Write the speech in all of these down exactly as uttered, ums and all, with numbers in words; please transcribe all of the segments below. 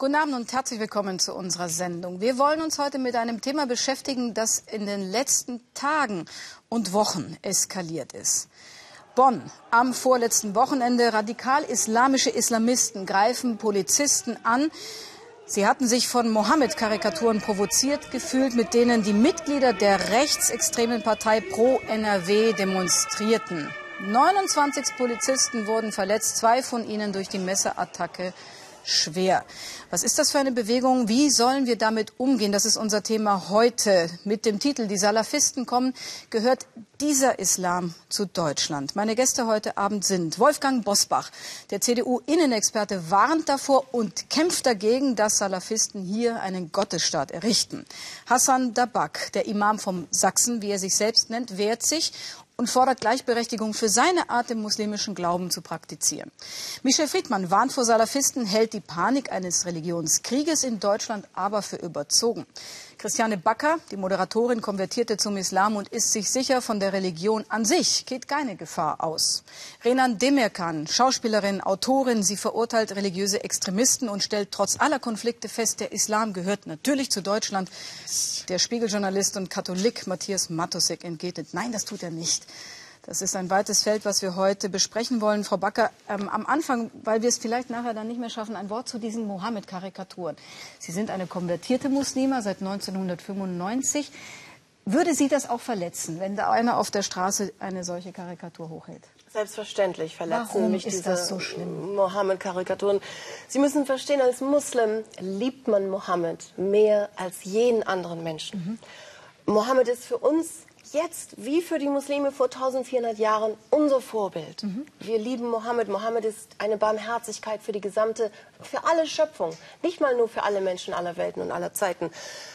Guten Abend und herzlich willkommen zu unserer Sendung. Wir wollen uns heute mit einem Thema beschäftigen, das in den letzten Tagen und Wochen eskaliert ist. Bonn. Am vorletzten Wochenende radikal-islamische Islamisten greifen Polizisten an. Sie hatten sich von Mohammed-Karikaturen provoziert gefühlt, mit denen die Mitglieder der rechtsextremen Partei Pro N R W demonstrierten. neunundzwanzig Polizisten wurden verletzt, zwei von ihnen durch die Messerattacke schwer. Was ist das für eine Bewegung? Wie sollen wir damit umgehen? Das ist unser Thema heute. Mit dem Titel "Die Salafisten kommen", gehört dieser Islam zu Deutschland. Meine Gäste heute Abend sind Wolfgang Bosbach, der C D U-Innenexperte, warnt davor und kämpft dagegen, dass Salafisten hier einen Gottesstaat errichten. Hassan Dabak, der Imam vom Sachsen, wie er sich selbst nennt, wehrt sich und fordert Gleichberechtigung für seine Art, den muslimischen Glauben zu praktizieren. Michel Friedmann warnt vor Salafisten, hält die Panik eines Religionskrieges in Deutschland aber für überzogen. Christiane Backer, die Moderatorin, konvertierte zum Islam und ist sich sicher, von der Religion an sich geht keine Gefahr aus. Renan Demirkan, Schauspielerin, Autorin, sie verurteilt religiöse Extremisten und stellt trotz aller Konflikte fest, der Islam gehört natürlich zu Deutschland. Der Spiegeljournalist und Katholik Matthias Matussek entgegnet: Nein, das tut er nicht. Das ist ein weites Feld, was wir heute besprechen wollen. Frau Backer, ähm, am Anfang, weil wir es vielleicht nachher dann nicht mehr schaffen, ein Wort zu diesen Mohammed-Karikaturen. Sie sind eine konvertierte Muslima seit neunzehnhundertfünfundneunzig. Würde Sie das auch verletzen, wenn da einer auf der Straße eine solche Karikatur hochhält? Selbstverständlich verletzen Warum mich ist diese das so schlimm? Mohammed-Karikaturen. Sie müssen verstehen, als Muslim liebt man Mohammed mehr als jeden anderen Menschen. Mhm. Mohammed ist für uns jetzt, wie für die Muslime vor eintausendvierhundert Jahren, unser Vorbild. Mhm. Wir lieben Mohammed. Mohammed ist eine Barmherzigkeit für die gesamte, für alle Schöpfung. Nicht mal nur für alle Menschen aller Welten und aller Zeiten.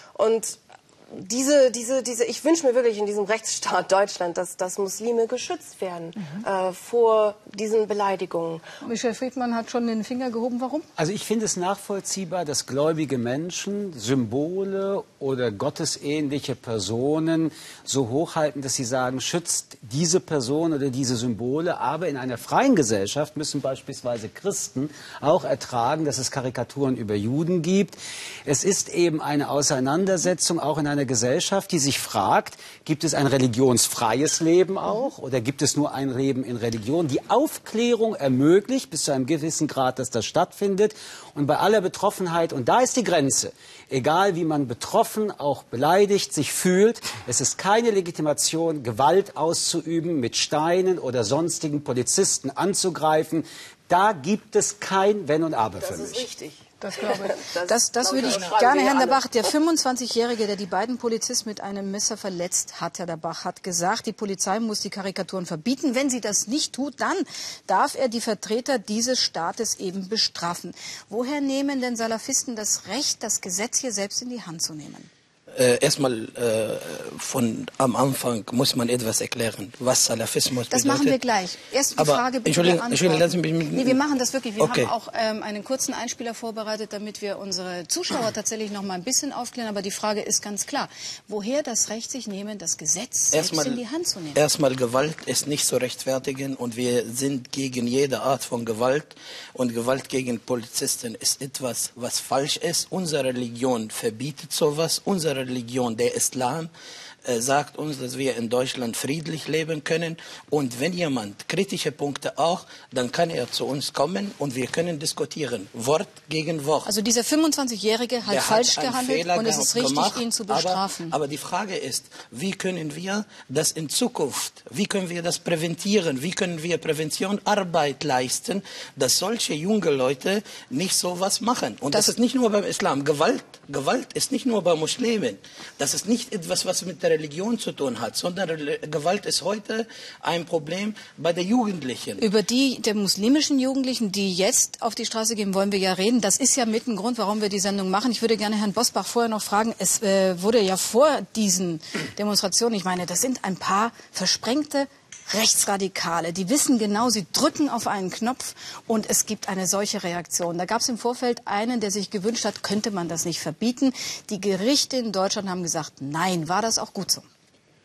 Und diese, diese, diese, ich wünsche mir wirklich in diesem Rechtsstaat Deutschland, dass, dass Muslime geschützt werden mhm. äh, vor diesen Beleidigungen. Michel Friedmann hat schon den Finger gehoben. Warum? Also ich finde es nachvollziehbar, dass gläubige Menschen Symbole oder gottesähnliche Personen so hochhalten, dass sie sagen, schützt diese Person oder diese Symbole. Aber in einer freien Gesellschaft müssen beispielsweise Christen auch ertragen, dass es Karikaturen über Juden gibt. Es ist eben eine Auseinandersetzung auch in einer Gesellschaft, die sich fragt, gibt es ein religionsfreies Leben auch oder gibt es nur ein Leben in Religion? Die Aufklärung ermöglicht bis zu einem gewissen Grad, dass das stattfindet. Und bei aller Betroffenheit, und da ist die Grenze, egal wie man betroffen, auch beleidigt sich fühlt, es ist keine Legitimation, Gewalt auszuüben, mit Steinen oder sonstigen Polizisten anzugreifen. Da gibt es kein Wenn und Aber für mich. Das ist richtig. Das glaube ich. Das, das, das würde ich gerne, Herrn Dabach, der fünfundzwanzigjährige, der die beiden Polizisten mit einem Messer verletzt hat, Herr Dabach, hat gesagt, die Polizei muss die Karikaturen verbieten. Wenn sie das nicht tut, dann darf er die Vertreter dieses Staates eben bestrafen. Woher nehmen denn Salafisten das Recht, das Gesetz hier selbst in die Hand zu nehmen? Äh, erstmal äh, von am Anfang muss man etwas erklären, was Salafismus das bedeutet. machen wir gleich. Erst die Aber, Frage bitte Entschuldigung, Entschuldigung, lassen Sie mich... Nee, wir machen das wirklich. Wir okay. haben auch ähm, einen kurzen Einspieler vorbereitet, damit wir unsere Zuschauer tatsächlich noch mal ein bisschen aufklären. Aber die Frage ist ganz klar, woher das Recht sich nehmen, das Gesetz selbst erstmal, in die Hand zu nehmen? Erstmal, Gewalt ist nicht zu rechtfertigen und wir sind gegen jede Art von Gewalt. Und Gewalt gegen Polizisten ist etwas, was falsch ist. Unsere Religion verbietet sowas. Unsere Religion, der Islam, äh, sagt uns, dass wir in Deutschland friedlich leben können. Und wenn jemand kritische Punkte auch, dann kann er zu uns kommen und wir können diskutieren, Wort gegen Wort. Also dieser fünfundzwanzigjährige hat der falsch hat gehandelt Fehler und es ist richtig, gemacht, ihn zu bestrafen. Aber, aber die Frage ist, wie können wir das in Zukunft, wie können wir das präventieren, wie können wir Präventionsarbeit leisten, dass solche junge Leute nicht so was machen. Und das, das ist nicht nur beim Islam. Gewalt, Gewalt ist nicht nur bei Muslimen. Das ist nicht etwas, was mit der Religion zu tun hat, sondern Gewalt ist heute ein Problem bei den Jugendlichen. Über die der muslimischen Jugendlichen, die jetzt auf die Straße gehen, wollen wir ja reden. Das ist ja mit ein Grund, warum wir die Sendung machen. Ich würde gerne Herrn Bosbach vorher noch fragen, es äh, wurde ja vor diesen Demonstrationen, ich meine, das sind ein paar versprengte Rechtsradikale, die wissen genau, sie drücken auf einen Knopf und es gibt eine solche Reaktion. Da gab es im Vorfeld einen, der sich gewünscht hat, könnte man das nicht verbieten. Die Gerichte in Deutschland haben gesagt, nein. War das auch gut so?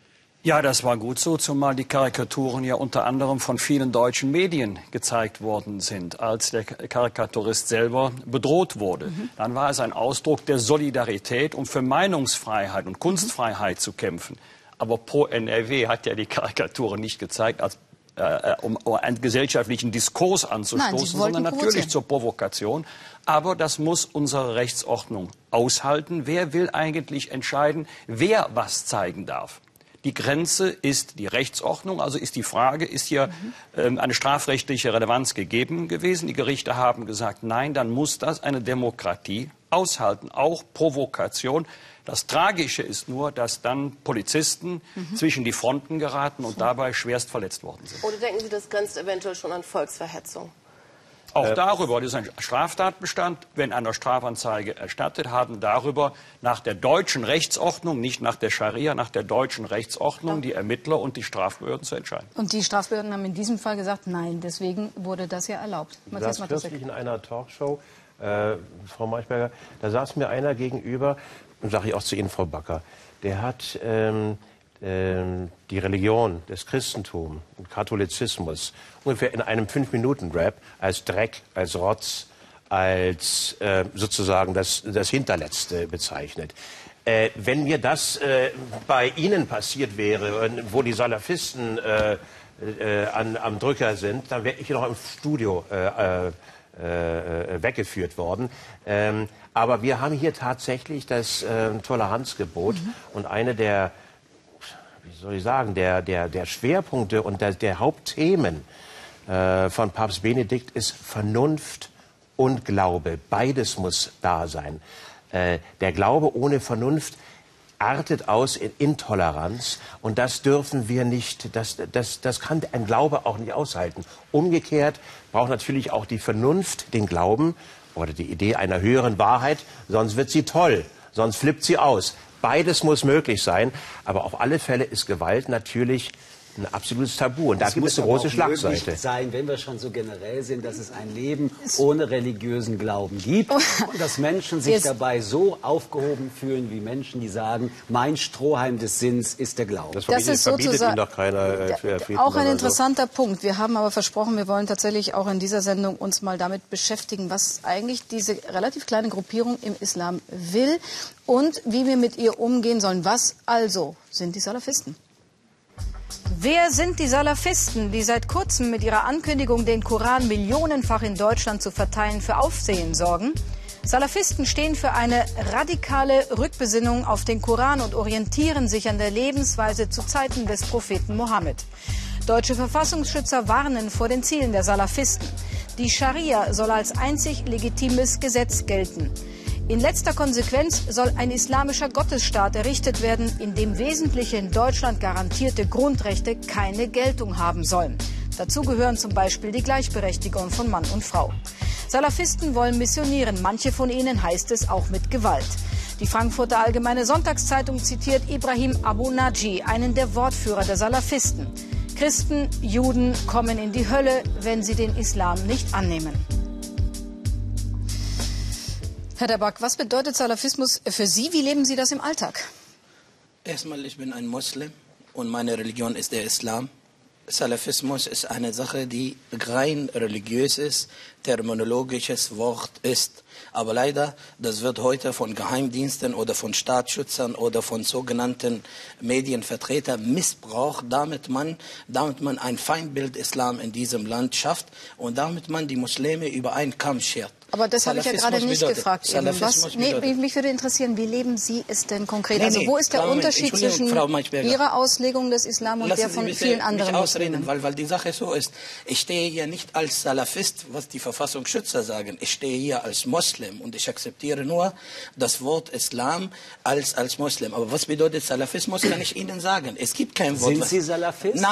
Ja, das war gut so, zumal die Karikaturen ja unter anderem von vielen deutschen Medien gezeigt worden sind, als der Karikaturist selber bedroht wurde. Mhm. Dann war es ein Ausdruck der Solidarität, um für Meinungsfreiheit und Kunstfreiheit zu kämpfen. Aber pro N R W hat ja die Karikaturen nicht gezeigt, als, äh, um, um einen gesellschaftlichen Diskurs anzustoßen, Nein, sondern natürlich zur Provokation. Aber das muss unsere Rechtsordnung aushalten. Wer will eigentlich entscheiden, wer was zeigen darf? Die Grenze ist die Rechtsordnung, also ist die Frage, ist hier mhm. ähm, eine strafrechtliche Relevanz gegeben gewesen? Die Gerichte haben gesagt, nein, dann muss das eine Demokratie aushalten, auch Provokation. Das Tragische ist nur, dass dann Polizisten mhm. zwischen die Fronten geraten und dabei schwerst verletzt worden sind. Oder denken Sie, das grenzt eventuell schon an Volksverhetzung? Auch darüber, das ist ein Straftatbestand, wenn eine Strafanzeige erstattet, haben darüber nach der deutschen Rechtsordnung, nicht nach der Scharia, nach der deutschen Rechtsordnung, die Ermittler und die Strafbehörden zu entscheiden. Und die Strafbehörden haben in diesem Fall gesagt, nein, deswegen wurde das ja erlaubt. Ich saß kürzlich in einer Talkshow, äh, Frau Maichberger, da saß mir einer gegenüber, und sage ich auch zu Ihnen, Frau Backer, der hat ähm, die Religion, das Christentum, den Katholizismus ungefähr in einem fünf-Minuten-Rap als Dreck, als Rotz, als äh, sozusagen das, das Hinterletzte bezeichnet. Äh, wenn mir das äh, bei Ihnen passiert wäre, wo die Salafisten äh, äh, an, am Drücker sind, dann wäre ich noch im Studio äh, äh, weggeführt worden. Ähm, aber wir haben hier tatsächlich das äh, Toleranzgebot mhm. und eine der wie soll ich sagen, der, der, der Schwerpunkte und der, der Hauptthemen äh, von Papst Benedikt ist Vernunft und Glaube. Beides muss da sein. Äh, der Glaube ohne Vernunft artet aus in Intoleranz und das dürfen wir nicht, das, das, das kann ein Glaube auch nicht aushalten. Umgekehrt braucht natürlich auch die Vernunft den Glauben oder die Idee einer höheren Wahrheit, sonst wird sie toll, sonst flippt sie aus. Beides muss möglich sein, aber auf alle Fälle ist Gewalt natürlich ein absolutes Tabu. Und da gibt es eine große Schlagseite. Es muss sein, wenn wir schon so generell sind, dass es ein Leben ohne religiösen Glauben gibt und dass Menschen sich Jetzt. dabei so aufgehoben fühlen wie Menschen, die sagen, mein Strohhalm des Sinns ist der Glaube. Das, das ist verbietet Ihnen doch keiner. Äh, auch ein interessanter so. Punkt. Wir haben aber versprochen, wir wollen tatsächlich auch in dieser Sendung uns mal damit beschäftigen, was eigentlich diese relativ kleine Gruppierung im Islam will und wie wir mit ihr umgehen sollen. Was also sind die Salafisten? Wer sind die Salafisten, die seit kurzem mit ihrer Ankündigung, den Koran millionenfach in Deutschland zu verteilen, für Aufsehen sorgen? Salafisten stehen für eine radikale Rückbesinnung auf den Koran und orientieren sich an der Lebensweise zu Zeiten des Propheten Mohammed. Deutsche Verfassungsschützer warnen vor den Zielen der Salafisten. Die Scharia soll als einzig legitimes Gesetz gelten. In letzter Konsequenz soll ein islamischer Gottesstaat errichtet werden, in dem wesentliche in Deutschland garantierte Grundrechte keine Geltung haben sollen. Dazu gehören zum Beispiel die Gleichberechtigung von Mann und Frau. Salafisten wollen missionieren, manche von ihnen heißt es auch mit Gewalt. Die Frankfurter Allgemeine Sonntagszeitung zitiert Ibrahim Abu Naji, einen der Wortführer der Salafisten. Christen, Juden kommen in die Hölle, wenn sie den Islam nicht annehmen. Herr Dabak, was bedeutet Salafismus für Sie? Wie leben Sie das im Alltag? Erstmal, ich bin ein Muslim und meine Religion ist der Islam. Salafismus ist eine Sache, die rein religiös ist, terminologisches Wort ist. Aber leider, das wird heute von Geheimdiensten oder von Staatsschützern oder von sogenannten Medienvertretern missbraucht, damit man, damit man ein Feindbild Islam in diesem Land schafft und damit man die Muslime über einen Kamm schert. Aber das habe ich ja gerade nicht bedeutet. gefragt. Eben. Was, nee, mich würde interessieren, wie leben Sie es denn konkret? Nee, nee, also wo ist der Frau Unterschied zwischen Ihrer Auslegung des Islam und Lassen der von mich, vielen anderen mich ausreden, Muslimen? Weil, weil die Sache so ist, ich stehe hier nicht als Salafist, was die Verfassungsschützer sagen. Ich stehe hier als Muslim und ich akzeptiere nur das Wort Islam als, als Muslim. Aber was bedeutet Salafismus, kann ich Ihnen sagen. Es gibt kein Wort. Sind Sie Salafist? Nein.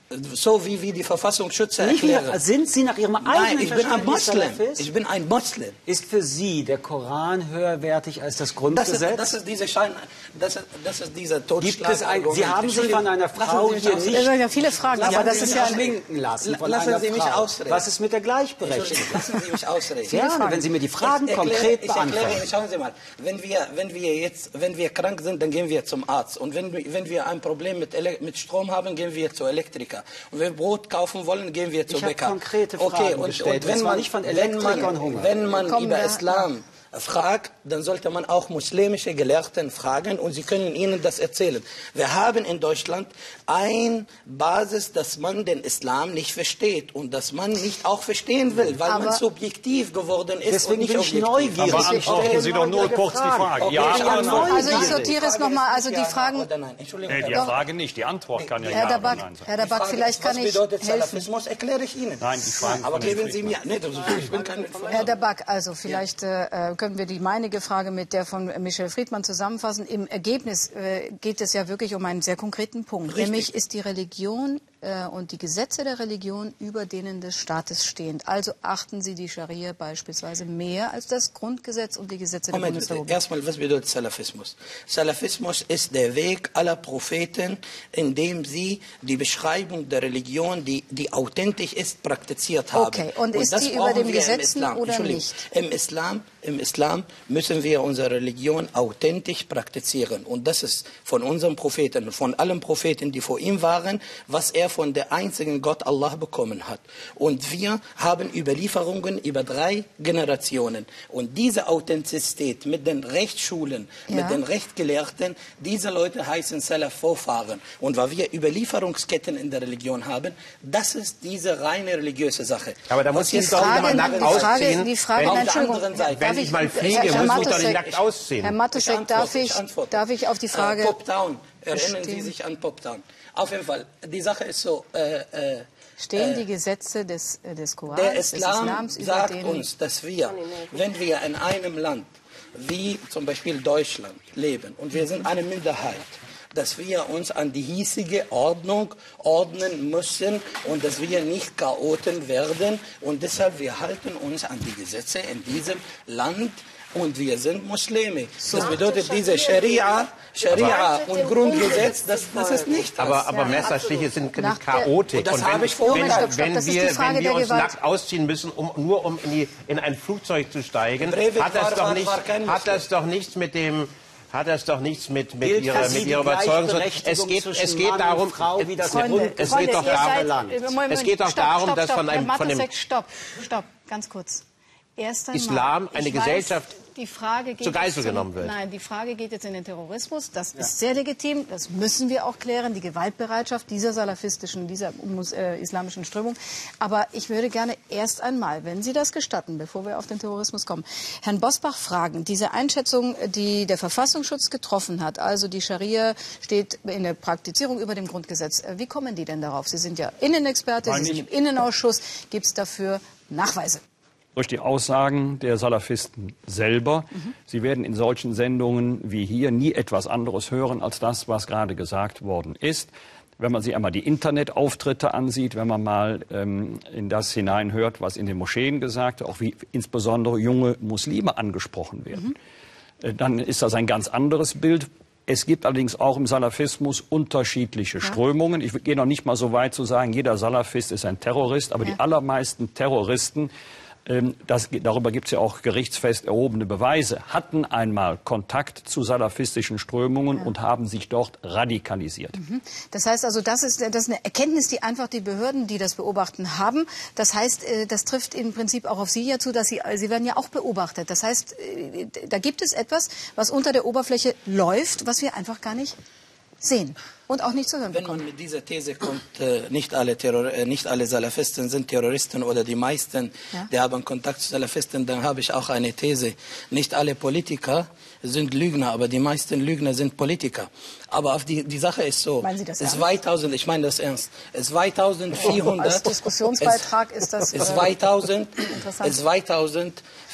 So wie wir die Verfassungsschützer Nicht erklären. nach, sind Sie nach Ihrem eigenen Nein, ich bin ein Verständnis Moslem. Salafist? Ich bin ein Moslem. Ist für Sie der Koran höherwertig als das Das Grundgesetz? ist, das ist diese Schein, das ist, das ist dieser Totschlag. Gibt es ein, Sie haben sich von einer Frau Lassen Sie hier mich nicht... Das sind ja viele Fragen, Sie aber haben das sich ist ja nicht ein- schminken lassen von Lassen einer Sie mich Frau. ausreden. Was ist mit der Gleichberechtigung? Lassen Sie mich ausreden. Gerne, wenn Sie mir die Fragen Ich erkläre- konkret ich erkläre, beantworten. Schauen Sie mal, wenn wir, wenn wir jetzt, wenn wir krank sind, dann gehen wir zum Arzt. Und wenn, wir- wenn wir ein Problem mit, Ele mit Strom haben, gehen wir zu Elektriker. Und wenn wir Brot kaufen wollen, gehen wir zu Ich habe Bäcker. konkrete okay, Fragen und, gestellt. und wenn Das war man nicht von wenn Elektrikern man, Hunger. wenn man Komm, über ja, Islam fragt, dann sollte man auch muslimische Gelehrten fragen und sie können ihnen das erzählen. Wir haben in Deutschland ein Basis, dass man den Islam nicht versteht und dass man nicht auch verstehen will, weil Aber man subjektiv geworden ist Deswegen und nicht bin ich objektiv. neugierig. Aber Ich beantworten stelle Sie doch nur neugierige kurz die Fragen. Frage. Okay, Ja ich oder antworte. nein? Also ich Neugierig. sortiere es nochmal, also die Ja Fragen... oder nein. Entschuldigung. Nee, die Doch. Frage nicht. Die Antwort kann ja Herr ja oder Dabak, nein sein. Herr Dabak, Frage vielleicht ist, kann was ich bedeutet helfen. Salafismus, erkläre ich Ihnen. Nein, die Fragen Aber von Herrn geben Sie mir... Friedmann. Nee, das- ich bin kein... Herr Dabak, also vielleicht äh, können wir die meinige Frage mit der von Michel Friedmann zusammenfassen. Im Ergebnis äh, geht es ja wirklich um einen sehr konkreten Punkt. Richtig. Nämlich ist die Religion äh, und die Gesetze der Religion über denen des Staates stehend. Also achten Sie die Scharia beispielsweise mehr als das Grundgesetz und die Gesetze der Moment bitte. Bundesrepublik. Erstmal, was bedeutet Salafismus? Salafismus ist der Weg aller Propheten, in dem sie die Beschreibung der Religion, die, die authentisch ist, praktiziert haben. Okay, und ist das die über brauchen den wir im Gesetzen Islam. oder Entschuldigung. nicht? Im Islam, Im Islam müssen wir unsere Religion authentisch praktizieren. Und das ist von unserem Propheten, von allen Propheten, die vor ihm waren, was er von der einzigen Gott Allah bekommen hat. Und wir haben Überlieferungen über drei Generationen. Und diese Authentizität mit den Rechtsschulen, Ja. mit den Rechtgelehrten, diese Leute heißen Salaf Vorfahren. Und weil wir Überlieferungsketten in der Religion haben, das ist diese reine religiöse Sache. Aber da muss Was ich jetzt doch Frage, mal die nackt Frage, ausziehen. die Frage, Wenn- nein, Auf der Entschuldigung, anderen Seite. darf Wenn ich mal Herr- fliege, Herr muss ich doch Matusek- nicht nackt ausziehen. Herr Matusek, Ich darf antworte, ich, ich antworte. darf ich auf die Frage... Äh, Poptown. Erinnern Stehen- Sie sich an Poptown. Auf jeden Fall, die Sache ist so, äh, äh, Stehen äh, die Gesetze des, äh, des Korans, der des Islam Islams über sagt denen... uns, dass wir, wenn wir in einem Land wie zum Beispiel Deutschland leben und wir sind eine Minderheit, dass wir uns an die hiesige Ordnung ordnen müssen und dass wir nicht Chaoten werden und deshalb wir halten uns an die Gesetze in diesem Land und wir sind Muslime. Das bedeutet, diese Scharia, Scharia und Grundgesetz, das, das ist nicht das. Aber, aber Messerstiche sind Nach nicht der- Chaotik. Und das wenn, habe ich vorhin wenn, gesagt. Stopp, stopp, wenn das ist die wir, Frage wenn wir der uns Gewalt. nackt ausziehen müssen, um, nur um in, die, in ein Flugzeug zu steigen, Breivik hat das, war- doch war- nicht, war kein hat das Muslim. doch nichts mit dem... Hat das doch nichts mit, mit Gilt für ihrer, Sie mit die ihrer Überzeugung zu tun. Gleichberechtigung Es geht, zwischen es geht Mann darum, und Frau, wie das es, Freunde, es Freunde, geht doch ihr darum, seid- Land. äh, Moment, es geht doch stopp, darum, stopp, dass stopp. von einem, Herr von dem Matusek, stopp, stopp, ganz kurz. Erst einmal, Islam eine ich weiß, Gesellschaft die Frage geht zur Geisel jetzt in- genommen wird. Nein, die Frage geht jetzt in den Terrorismus. Das ist sehr legitim. Das müssen wir auch klären. Die Gewaltbereitschaft dieser salafistischen, dieser mus- äh, islamischen Strömung. Aber ich würde gerne erst einmal, wenn Sie das gestatten, bevor wir auf den Terrorismus kommen, Herrn Bosbach fragen. Diese Einschätzung, die der Verfassungsschutz getroffen hat, also die Scharia steht in der Praktizierung über dem Grundgesetz. Äh, Wie kommen die denn darauf? Sie sind ja Innenexperte, Sie sind im Innenausschuss. Gibt es dafür Nachweise? Durch die Aussagen der Salafisten selber. Mhm. Sie werden in solchen Sendungen wie hier nie etwas anderes hören als das, was gerade gesagt worden ist. Wenn man sich einmal die Internetauftritte ansieht, wenn man mal ähm, in das hineinhört, was in den Moscheen gesagt wird, auch wie insbesondere junge Muslime angesprochen werden, Mhm. äh, dann ist das ein ganz anderes Bild. Es gibt allerdings auch im Salafismus unterschiedliche Strömungen. Ich gehe noch nicht mal so weit zu sagen, jeder Salafist ist ein Terrorist, aber Ja. die allermeisten Terroristen, ähm, das, darüber gibt es ja auch gerichtsfest erhobene Beweise, hatten einmal Kontakt zu salafistischen Strömungen und haben sich dort radikalisiert. Das heißt also, das ist, das ist eine Erkenntnis, die einfach die Behörden, die das beobachten, haben. Das heißt, äh, das trifft im Prinzip auch auf Sie ja zu, dass Sie, Sie werden ja auch beobachtet. Das heißt, äh, da gibt es etwas, was unter der Oberfläche läuft, was wir einfach gar nicht sehen und auch nicht zu hören Wenn bekommen. man mit dieser These kommt, äh, nicht, alle Terror äh, nicht alle Salafisten sind Terroristen oder die meisten, Ja. die haben Kontakt zu Salafisten, dann habe ich auch eine These. Nicht alle Politiker sind Lügner, aber die meisten Lügner sind Politiker. Aber auf die, die Sache ist so, Meinen Sie das es ernst? zweitausend, ich meine das ernst, es zweitausendvierhundert... Als Diskussionsbeitrag ist das, Es äh, zweitausend, interessant. es zweitausendvierhundert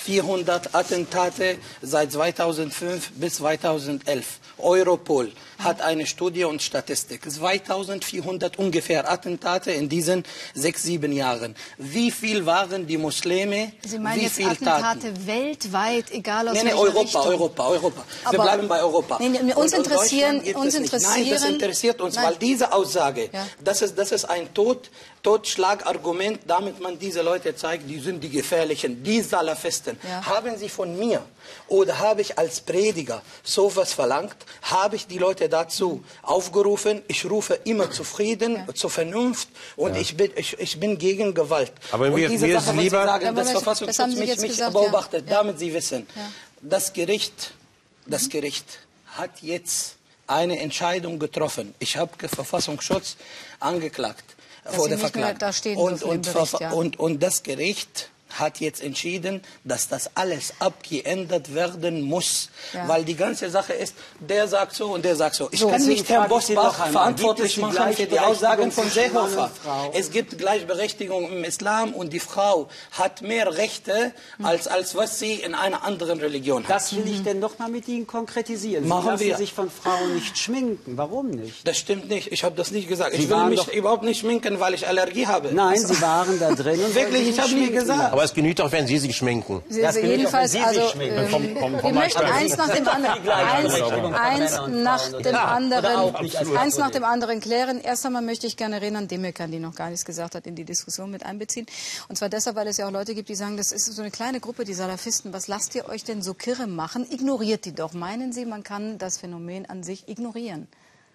vierhundert Attentate seit zweitausendfünf bis zweitausendelf. Europol hat eine Studie und Statistik. zweitausendvierhundert ungefähr Attentate in diesen sechs, sieben Jahren. Wie viel waren die Muslime? Sie meinen Wie jetzt viel Attentate Taten? weltweit, egal aus Nee, nee, welcher Europa, Richtung? Europa, Europa. Wir Aber bleiben bei Europa. Nee, nee, uns Und- und interessieren- Deutschland gibt uns es nicht. interessieren- Nein, das interessiert uns, Nein. weil diese Aussage, Ja. das ist, das ist ein Tod, Totschlagargument, damit man diese Leute zeigt, die sind die Gefährlichen, die Salafisten. Ja. Haben sie von mir oder habe ich als Prediger sowas verlangt, habe ich die Leute dazu aufgerufen, ich rufe immer zu Frieden, Ja. zur Vernunft und ich, bin, ich, ich bin gegen Gewalt. Aber und mir- diese mir ist Sache, was lieber- Sie sagen, Ja, das Moment, das Verfassungsschutz haben Sie mich, jetzt mich gesagt, ja. beobachtet, Ja. damit Sie wissen, Ja. das Gericht, das Gericht hat jetzt eine Entscheidung getroffen. Ich habe Verfassungsschutz angeklagt. Dass vor Sie der nicht mehr Verklage. da stehen und, dürfen im und, Bericht, Verfa- ja. und, und das Gericht hat jetzt entschieden, dass das alles abgeändert werden muss. Ja. Weil die ganze Sache ist, der sagt so und der sagt so. Ich So, kann deswegen nicht Herrn frage ich Sie Bosbach noch einmal, verantwortlich gibt es die machen für die Aussagen von Gleichberechtigung zwischen Seehofer. Mann und Frau? Es gibt Gleichberechtigung im Islam und die Frau hat mehr Rechte, als, als was sie in einer anderen Religion hat. Das will ich denn noch mal mit Ihnen konkretisieren. Sie Machen lassen wir. sich von Frauen nicht schminken. Warum nicht? Das stimmt nicht. Ich habe das nicht gesagt. Sie Ich will waren mich doch- überhaupt nicht schminken, weil ich Allergie habe. Nein, Sie waren da drin. Und Wirklich, wollten ich sich habe nie schminken gesagt. lassen. Aber es genügt auch, wenn Sie sich schminken. Sie, Das also bin ich jedenfalls, auch, wenn Sie sich also schminken. ähm, Vom- vom- vom wir möchten Beispiel. eins nach dem anderen, eins, eins nach dem anderen, eins nach dem anderen klären. Erst einmal möchte ich gerne Renan Demirkan, die noch gar nichts gesagt hat, in die Diskussion mit einbeziehen. Und zwar deshalb, weil es ja auch Leute gibt, die sagen, das ist so eine kleine Gruppe, die Salafisten. Was lasst ihr euch denn so kirre machen? Ignoriert die doch. Meinen Sie, man kann das Phänomen an sich ignorieren?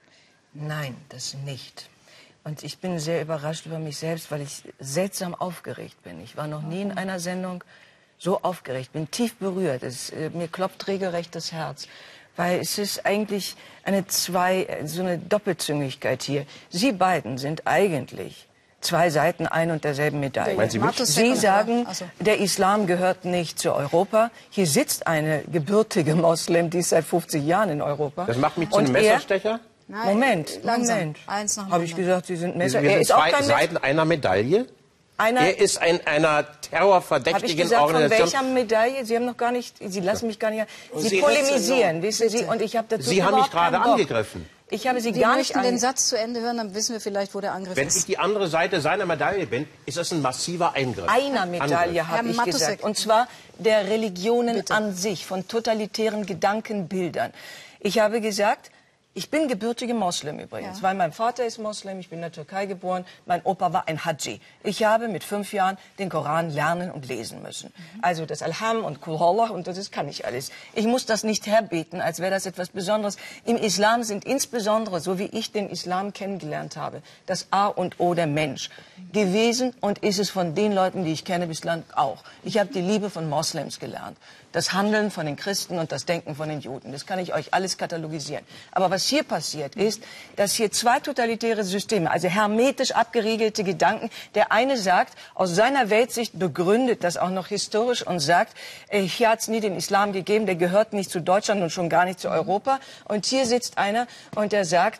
Nein, das nicht. Und ich bin sehr überrascht über mich selbst, weil ich seltsam aufgeregt bin. Ich war noch nie in einer Sendung so aufgeregt, bin tief berührt. Es, äh, mir klopft regelrecht das Herz. Weil es ist eigentlich eine zwei, so eine Doppelzüngigkeit hier. Sie beiden sind eigentlich zwei Seiten ein und derselben Medaille. Meinen Sie mich? Sie sagen, Ach so. der Islam gehört nicht zu Europa. Hier sitzt eine gebürtige Moslem, die ist seit fünfzig Jahren in Europa. Das macht mich zu Und einem er- Messerstecher? Nein, Moment, langsam. Moment. Eins nach dem Habe ich anderen. gesagt, Sie sind Wir Messer? sind Er ist auch zwei kein Messer. Seiten einer Medaille. Einer, Er ist ein, einer habe ich terrorverdächtigen gesagt, von Organisation. welcher Medaille? Sie haben noch gar nicht, Sie lassen mich gar nicht, Sie, Sie polemisieren, hetzen wissen Sie, und ich habe dazu Sie haben mich überhaupt gerade keinen Bock. angegriffen. Ich habe Sie Sie gar nicht möchten den an. Satz zu Ende hören, dann wissen wir vielleicht, wo der Angriff Wenn ich ist. die andere Seite seiner Medaille bin, ist das ein massiver Eingriff. Einer Medaille Herr habe ich Matusek. gesagt, und zwar der Religionen Bitte. an sich, von totalitären Gedankenbildern. Ich habe gesagt, ich bin gebürtige Moslem übrigens, Ja. weil mein Vater ist Moslem, ich bin in der Türkei geboren, mein Opa war ein Haji. Ich habe mit fünf Jahren den Koran lernen und lesen müssen. Also das Alham und Kul Allah und das kann ich alles. Ich muss das nicht herbeten, als wäre das etwas Besonderes. Im Islam sind insbesondere, so wie ich den Islam kennengelernt habe, das A und O der Mensch gewesen und ist es von den Leuten, die ich kenne, bislang auch. Ich habe die Liebe von Moslems gelernt. Das Handeln von den Christen und das Denken von den Juden. Das kann ich euch alles katalogisieren. Aber was hier passiert ist, dass hier zwei totalitäre Systeme, also hermetisch abgeriegelte Gedanken, der eine sagt, aus seiner Weltsicht begründet das auch noch historisch und sagt, äh, hier hat es nie den Islam gegeben, der gehört nicht zu Deutschland und schon gar nicht zu Europa. Und hier sitzt einer und der sagt,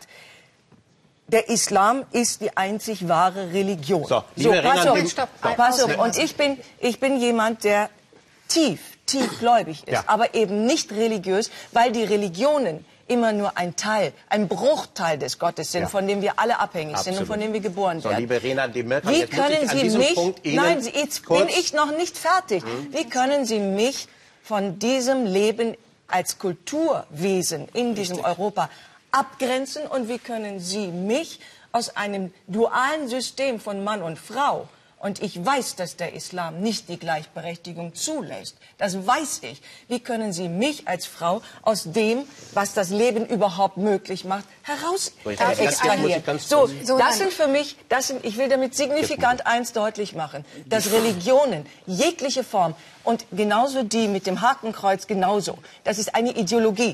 der Islam ist die einzig wahre Religion. So, liebe pass Renan, auf, Dem- Stopp. pass auf. Ausreden Und lassen. ich bin, ich bin jemand, der tief, tief gläubig ist, Ja. aber eben nicht religiös, weil die Religionen immer nur ein Teil, ein Bruchteil des Gottes sind, Ja. von dem wir alle abhängig sind und Absolut. von dem wir geboren So, werden. liebe Renan Demirkan, Wie jetzt muss ich können an Sie diesem mich, Punkt Ihnen nein, Sie- jetzt kurz- bin ich noch nicht fertig. Wie können Sie mich von diesem Leben als Kulturwesen in diesem Europa abgrenzen und wie können Sie mich aus einem dualen System von Mann und Frau, und ich weiß, dass der Islam nicht die Gleichberechtigung zulässt, das weiß ich, wie können Sie mich als Frau aus dem, was das Leben überhaupt möglich macht, heraus So, jetzt äh, muss ich ganz- extrahieren? muss ich ganz So, kurz- So, das nein. sind für mich, das sind, ich will damit signifikant eins deutlich machen, dass Religionen, jegliche Form, und genauso die mit dem Hakenkreuz genauso, das ist eine Ideologie.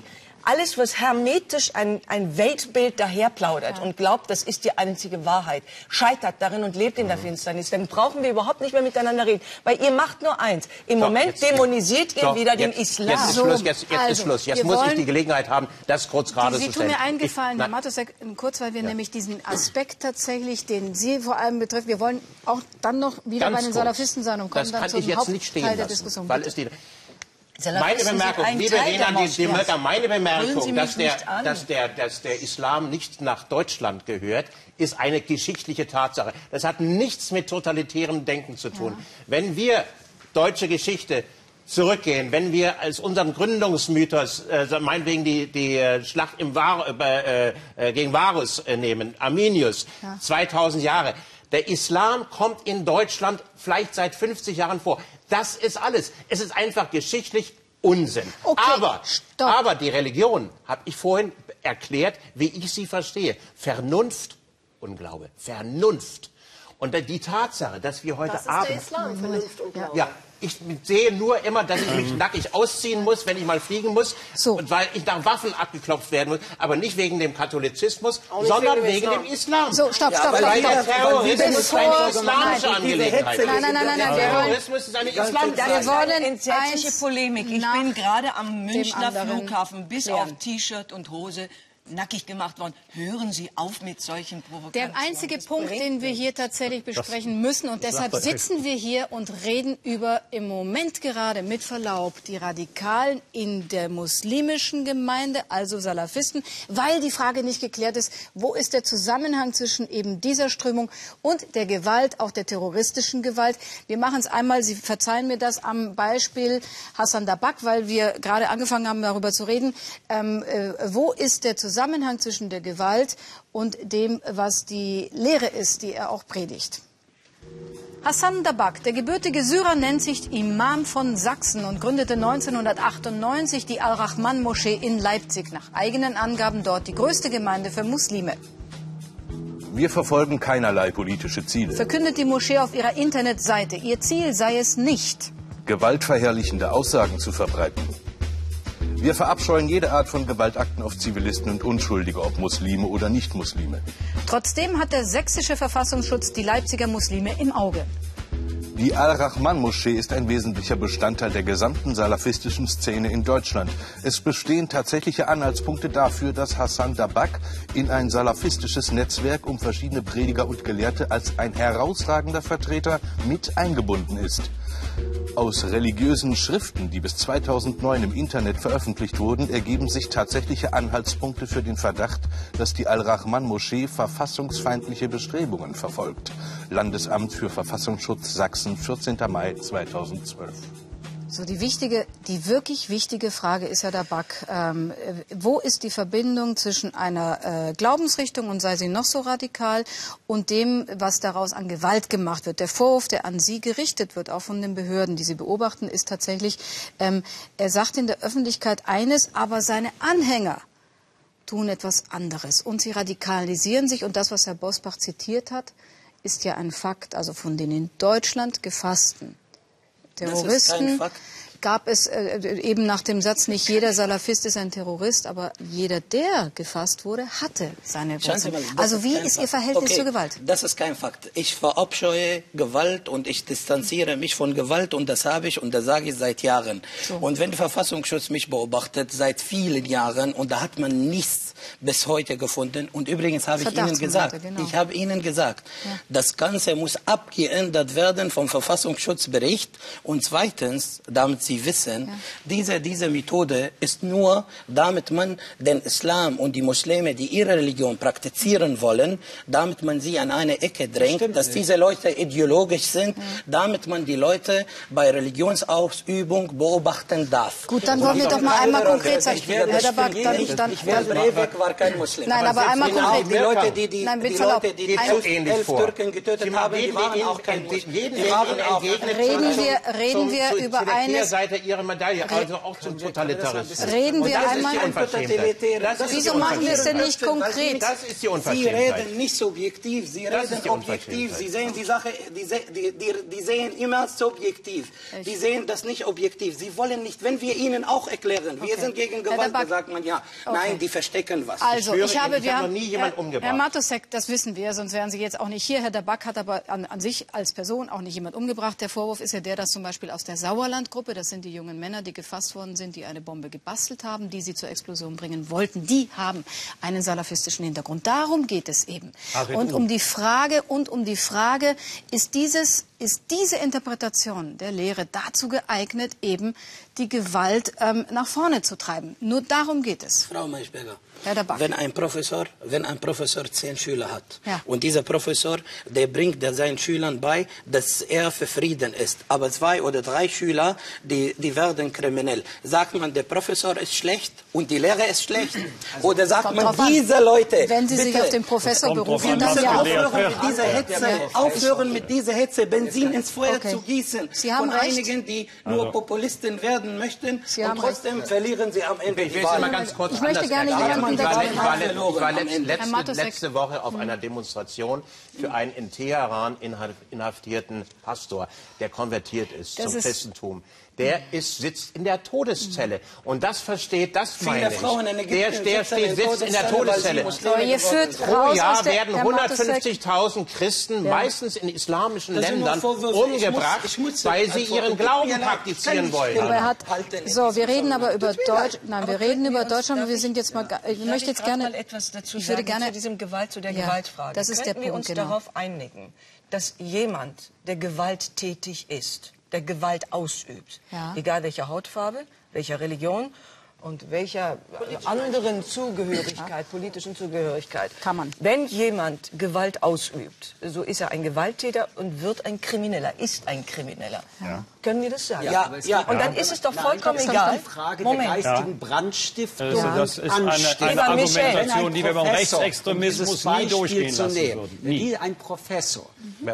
Alles, was hermetisch ein, ein Weltbild daherplaudert und glaubt, das ist die einzige Wahrheit, scheitert darin und lebt in der Finsternis. Dann brauchen wir überhaupt nicht mehr miteinander reden. Weil ihr macht nur eins. Im So, Moment jetzt- dämonisiert ihr So, wieder jetzt, den Islam. Jetzt ist Schluss, jetzt, jetzt Also, ist Schluss. Jetzt wir muss ich wollen- die Gelegenheit haben, das kurz gerade Sie zu tun stellen. mir eingefallen, Ich- Herr nein. Matusek, kurz, weil wir nämlich diesen Aspekt tatsächlich, den Sie vor allem betrifft, wir wollen auch dann noch wieder Ganz bei den kurz. Salafisten sein und kommen Das dann kann zum ich jetzt nicht stehen Hauptteil der lassen, Diskussion. weil Bitte. es die, meine Salafisten sind Bemerkung, ein liebe Teil der Renan, die, die Moslems. Möcker, meine Brüllen Bemerkung, Sie dass mich der, nicht an. dass, der, dass der Islam nicht nach Deutschland gehört, ist eine geschichtliche Tatsache. Das hat nichts mit totalitärem Denken zu tun. Ja. Wenn wir deutsche Geschichte zurückgehen, wenn wir als unseren Gründungsmythos, äh, meinetwegen die, die äh, Schlacht im Var, äh, äh, gegen Varus äh, nehmen, Arminius, ja. zweitausend Jahre. Der Islam kommt in Deutschland vielleicht seit fünfzig Jahren vor. Das ist alles. Es ist einfach geschichtlich Unsinn. Okay, aber, aber die Religion, habe ich vorhin erklärt, wie ich sie verstehe. Vernunft und Glaube. Vernunft. Und die Tatsache, dass wir heute Das ist Abend... der Islam, Vernunft und Glaube. Ja, ich sehe nur immer, dass ich mich nackig ausziehen muss, wenn ich mal fliegen muss, So. und weil ich nach Waffen abgeklopft werden muss, aber nicht wegen dem Katholizismus, sondern wegen dem Islam. So, stopp, Ja, stopp, weil stopp, der stopp. Terrorismus ist eine Bevor- islamische Nein, Angelegenheit. Nein, nein, nein, nein, nein, Der wir wollen- Terrorismus ist eine islamische Das Wir ist Angelegenheit. wollen eine entsetzliche eins Polemik. Ich nach bin gerade am Münchner anderen Flughafen bis klären. auf T-Shirt und Hose nackig gemacht worden. Hören Sie auf mit solchen Provokationen. Der einzige Das Punkt, bringt den wir nichts. hier tatsächlich besprechen müssen, und deshalb sitzen wir hier und reden über im Moment gerade mit Verlaub die Radikalen in der muslimischen Gemeinde, also Salafisten, weil die Frage nicht geklärt ist, wo ist der Zusammenhang zwischen eben dieser Strömung und der Gewalt, auch der terroristischen Gewalt. Wir machen es einmal, Sie verzeihen mir das, am Beispiel Hassan Dabak, weil wir gerade angefangen haben, darüber zu reden. Ähm, äh, wo ist der Zusammenhang Zusammenhang zwischen der Gewalt und dem, was die Lehre ist, die er auch predigt? Hassan Dabak, der gebürtige Syrer, nennt sich Imam von Sachsen und gründete neunzehnhundertachtundneunzig die Al-Rahman-Moschee in Leipzig, nach eigenen Angaben dort die größte Gemeinde für Muslime. Wir verfolgen keinerlei politische Ziele. Verkündet die Moschee auf ihrer Internetseite. Ihr Ziel sei es nicht, gewaltverherrlichende Aussagen zu verbreiten. Wir verabscheuen jede Art von Gewaltakten auf Zivilisten und Unschuldige, ob Muslime oder Nicht-Muslime. Trotzdem hat der sächsische Verfassungsschutz die Leipziger Muslime im Auge. Die Al-Rahman-Moschee ist ein wesentlicher Bestandteil der gesamten salafistischen Szene in Deutschland. Es bestehen tatsächliche Anhaltspunkte dafür, dass Hassan Dabak in ein salafistisches Netzwerk um verschiedene Prediger und Gelehrte als ein herausragender Vertreter mit eingebunden ist. Aus religiösen Schriften, die bis zweitausendneun im Internet veröffentlicht wurden, ergeben sich tatsächliche Anhaltspunkte für den Verdacht, dass die Al-Rahman-Moschee verfassungsfeindliche Bestrebungen verfolgt. Landesamt für Verfassungsschutz Sachsen, vierzehnter Mai zweitausendzwölf. So, die wichtige, die wirklich wichtige Frage ist ja, Dabak, ähm, wo ist die Verbindung zwischen einer äh, Glaubensrichtung, und sei sie noch so radikal, und dem, was daraus an Gewalt gemacht wird? Der Vorwurf, der an Sie gerichtet wird, auch von den Behörden, die Sie beobachten, ist tatsächlich, ähm, er sagt in der Öffentlichkeit eines, aber seine Anhänger tun etwas anderes. Und sie radikalisieren sich. Und das, was Herr Bosbach zitiert hat, ist ja ein Fakt, also von den in Deutschland gefassten Terroristen gab es äh, eben nach dem Satz, nicht jeder Salafist ist ein Terrorist, aber jeder, der gefasst wurde, hatte seine Wurzeln. Also wie ist Ihr Verhältnis okay, zur Gewalt? Das ist kein Fakt. Ich verabscheue Gewalt und ich distanziere mich von Gewalt, und das habe ich und das sage ich seit Jahren. So. Und wenn der Verfassungsschutz mich beobachtet, seit vielen Jahren, und da hat man nichts bis heute gefunden. Und übrigens habe ich Ihnen gesagt, genau. ich habe Ihnen gesagt, ja. das Ganze muss abgeändert werden vom Verfassungsschutzbericht. Und zweitens, damit Sie wissen, ja. diese, diese Methode ist nur, damit man den Islam und die Muslime, die ihre Religion praktizieren wollen, damit man sie an eine Ecke drängt, das dass nicht. diese Leute ideologisch sind, ja. damit man die Leute bei Religionsausübung beobachten darf. Gut, dann wollen wir doch mal einmal konkret sein. Herr Dabak, dann, ich, dann, ich will Breivik war kein Muslim. Nein, aber einmal konkret. Die Leute, die die, Nein, die, Leute, die elf, elf vor. Türken getötet haben, die waren auch kein Muslim. Jeden, jeden, auch reden wir, reden wir über eines. Seite ihrer Medaille, also auch zum Totalitarismus. Reden wir einmal. Wieso machen wir es denn nicht konkret? Das ist die Sie Unverschämtheit. reden nicht subjektiv, Sie Das ist reden die objektiv. Unverschämtheit. Sie sehen die Sache, die, se- die, die, die sehen immer subjektiv. Die sehen das nicht objektiv. Sie wollen nicht, wenn wir ihnen auch erklären, wir Okay. sind gegen Herr Gewalt, Dabak- da sagt man ja, Okay. nein, die verstecken was. Also, schwöre ich habe, Ihnen, ich wir habe haben, noch nie jemanden Herr, umgebracht. Herr Matusek, das wissen wir, sonst wären Sie jetzt auch nicht hier. Herr Dabak hat aber an, an sich als Person auch nicht jemand umgebracht. Der Vorwurf ist ja der, dass zum Beispiel aus der Sauerland-Gruppe, das sind die jungen Männer, die gefasst worden sind, die eine Bombe gebastelt haben, die sie zur Explosion bringen wollten, die haben einen salafistischen Hintergrund. Darum geht es eben. Und um die Frage, und um die Frage, ist dieses, ist diese Interpretation der Lehre dazu geeignet, eben die Gewalt ähm, nach vorne zu treiben? Nur darum geht es. Frau Maischberger, Herr Dabak. wenn ein Professor, wenn ein Professor zehn Schüler hat Ja. und dieser Professor, der bringt der seinen Schülern bei, dass er für Frieden ist, aber zwei oder drei Schüler, die, die werden kriminell. Sagt man, der Professor ist schlecht und die Lehre ist schlecht? Oder sagt Kommt man, drauf an. diese Leute, Wenn Sie sich bitte, auf den Professor kommt drauf berufen, an, dann was müssen ja. gelehrt aufhören wird. mit dieser Hetze, Ja. aufhören mit dieser Hetze, Benzin ins Feuer Okay. zu gießen. Sie haben von recht. einigen, die nur Populisten werden möchten Sie und haben trotzdem verlieren sie am Ende Ich die will es mal Wahl. ganz kurz Ich möchte anders gerne erklären. jemanden ich war, dazu ich war, haben. ich war letzte, Herr Matusek. letzte Woche auf einer Demonstration für einen in Teheran inhaftierten Pastor, der konvertiert ist Das zum ist- Christentum. Der ist, sitzt in der Todeszelle. Und das versteht, das Viele meine ich. Frauen in Ägypten Der, der sitzen in steht, sitzt in der Todeszelle, weil sie Todeszelle. Muslime Aber ihr geworden führt sind. Pro raus aus Jahr der, werden Herr Matusek, hundertfünfzigtausend Christen, Ja. meistens in islamischen Das sind nur Ländern, Vorwürfe. Ich umgebracht, muss- ich muss- weil sie also, ihren tut Glauben mir leid, praktizieren kann ich- wollen. Aber er hat, Halten. so, wir reden aber über Tut mir Deutsch, leid. nein, wir Aber reden können über wir uns- Deutschland und darf wir ich- sind jetzt mal, ich Darf möchte ich jetzt gerade gerne, mal etwas dazu ich würde sagen gerne, zu diesem Gewalt, zu der Ja, Gewaltfrage. das ist der Könnten wir Punkt, uns genau. darauf einigen, dass jemand, der gewalttätig ist, der Gewalt ausübt, Ja. egal welcher Hautfarbe, welcher Religion und welcher anderen Zugehörigkeit, politischen Zugehörigkeit. Kann man. Wenn jemand Gewalt ausübt, so ist er ein Gewalttäter und wird ein Krimineller, ist ein Krimineller. Können wir das sagen? Ja, ja. Und dann ist es doch Nein, vollkommen das ist egal. die Frage Moment. der geistigen Brandstiftung. Also das ist eine, Anstiftung. eine Lieber Michel. Argumentation, die wir beim Professor, Rechtsextremismus um dieses nie Beispiel durchgehen zu lassen nehmen, würden. wenn Nie. die- ein Professor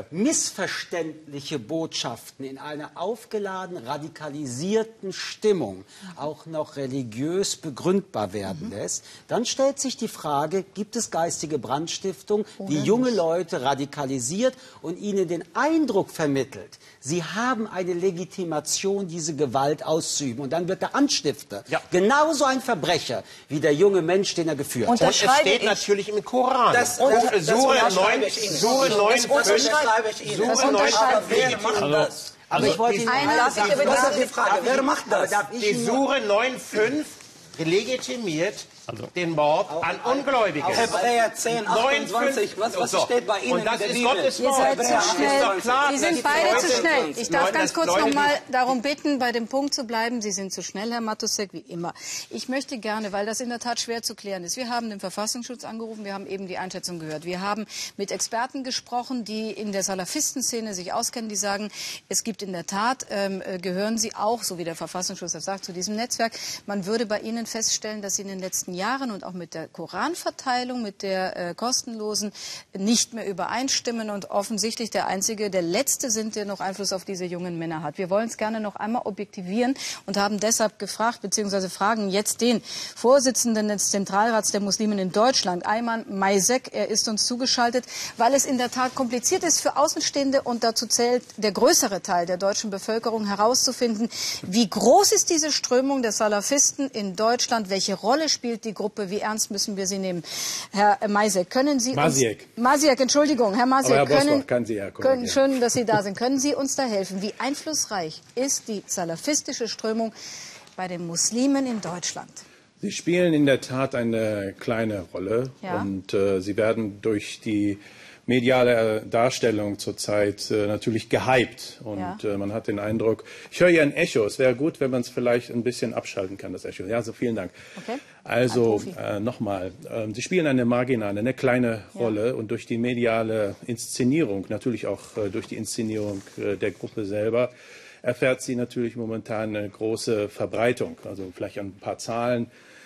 missverständliche Botschaften in einer aufgeladen radikalisierten Stimmung auch noch religiös begründbar werden lässt, dann stellt sich die Frage, gibt es geistige Brandstiftung, die junge Leute radikalisiert und ihnen den Eindruck vermittelt, sie haben eine Legitimation, diese Gewalt auszuüben. Und dann wird der Anstifter Ja. genauso ein Verbrecher wie der junge Mensch, den er geführt hat. Und es Unterschreibe steht ich. natürlich im Koran. Das- Sure das- das Sure unterschreibe neun, ich Ihnen. Sure Das neun, unterschreibe ich Ihnen. Sure Das neun, Aber wer macht Also- das? Aber ich wollte Ihnen Einer- eines Darf ich sagen. aber Das ist die Frage. Wer macht das? Darf ich Die Ihnen- Sure neun Punkt fünf legitimiert den Mord an Ungläubigen. Hebräer zehn, achtundzwanzig, was, was So. steht bei Ihnen Und das in der ist Bibel? Gottes Ihr Wort. seid zu Das ist schnell. doch klar, Sie dass sind die beide Leute- zu schnell. Ich darf Leute- ganz kurz Leute, noch die- mal darum bitten, bei dem Punkt zu bleiben. Sie sind zu schnell, Herr Matusek, wie immer. Ich möchte gerne, weil das in der Tat schwer zu klären ist. Wir haben den Verfassungsschutz angerufen, wir haben eben die Einschätzung gehört. Wir haben mit Experten gesprochen, die in der Salafistenszene sich auskennen, die sagen, es gibt in der Tat, ähm, äh, gehören sie auch, so wie der Verfassungsschutz das sagt, zu diesem Netzwerk. Man würde bei ihnen feststellen, dass sie in den letzten Jahren und auch mit der Koranverteilung, mit der äh, kostenlosen, nicht mehr übereinstimmen und offensichtlich der einzige, der letzte sind, der noch Einfluss auf diese jungen Männer hat. Wir wollen es gerne noch einmal objektivieren und haben deshalb gefragt, beziehungsweise fragen jetzt den Vorsitzenden des Zentralrats der Muslimen in Deutschland, Ayman Maisek, er ist uns zugeschaltet, weil es in der Tat kompliziert ist für Außenstehende und dazu zählt der größere Teil der deutschen Bevölkerung herauszufinden, wie groß ist diese Strömung der Salafisten in Deutschland, welche Rolle spielt die Gruppe, wie ernst müssen wir sie nehmen. Herr Maisek, können Sie Masiek. uns... Masiek, Entschuldigung, Herr Masiek, Aber Herr können, Bosbach kann Sie ja können, korrigieren. schön, dass Sie da sind. Können Sie uns da helfen? Wie einflussreich ist die salafistische Strömung bei den Muslimen in Deutschland? Sie spielen in der Tat eine kleine Rolle Ja. und äh, sie werden durch die mediale Darstellung zurzeit äh, natürlich gehypt und Ja. äh, man hat den Eindruck, ich höre hier ein Echo, es wäre gut, wenn man es vielleicht ein bisschen abschalten kann, das Echo. Ja, so vielen Dank. Okay. Also Ein Profi. äh, nochmal, ähm, Sie spielen eine marginale, eine kleine Rolle und durch die mediale Inszenierung, natürlich auch äh, durch die Inszenierung äh, der Gruppe selber, erfährt sie natürlich momentan eine große Verbreitung. Also vielleicht ein paar Zahlen.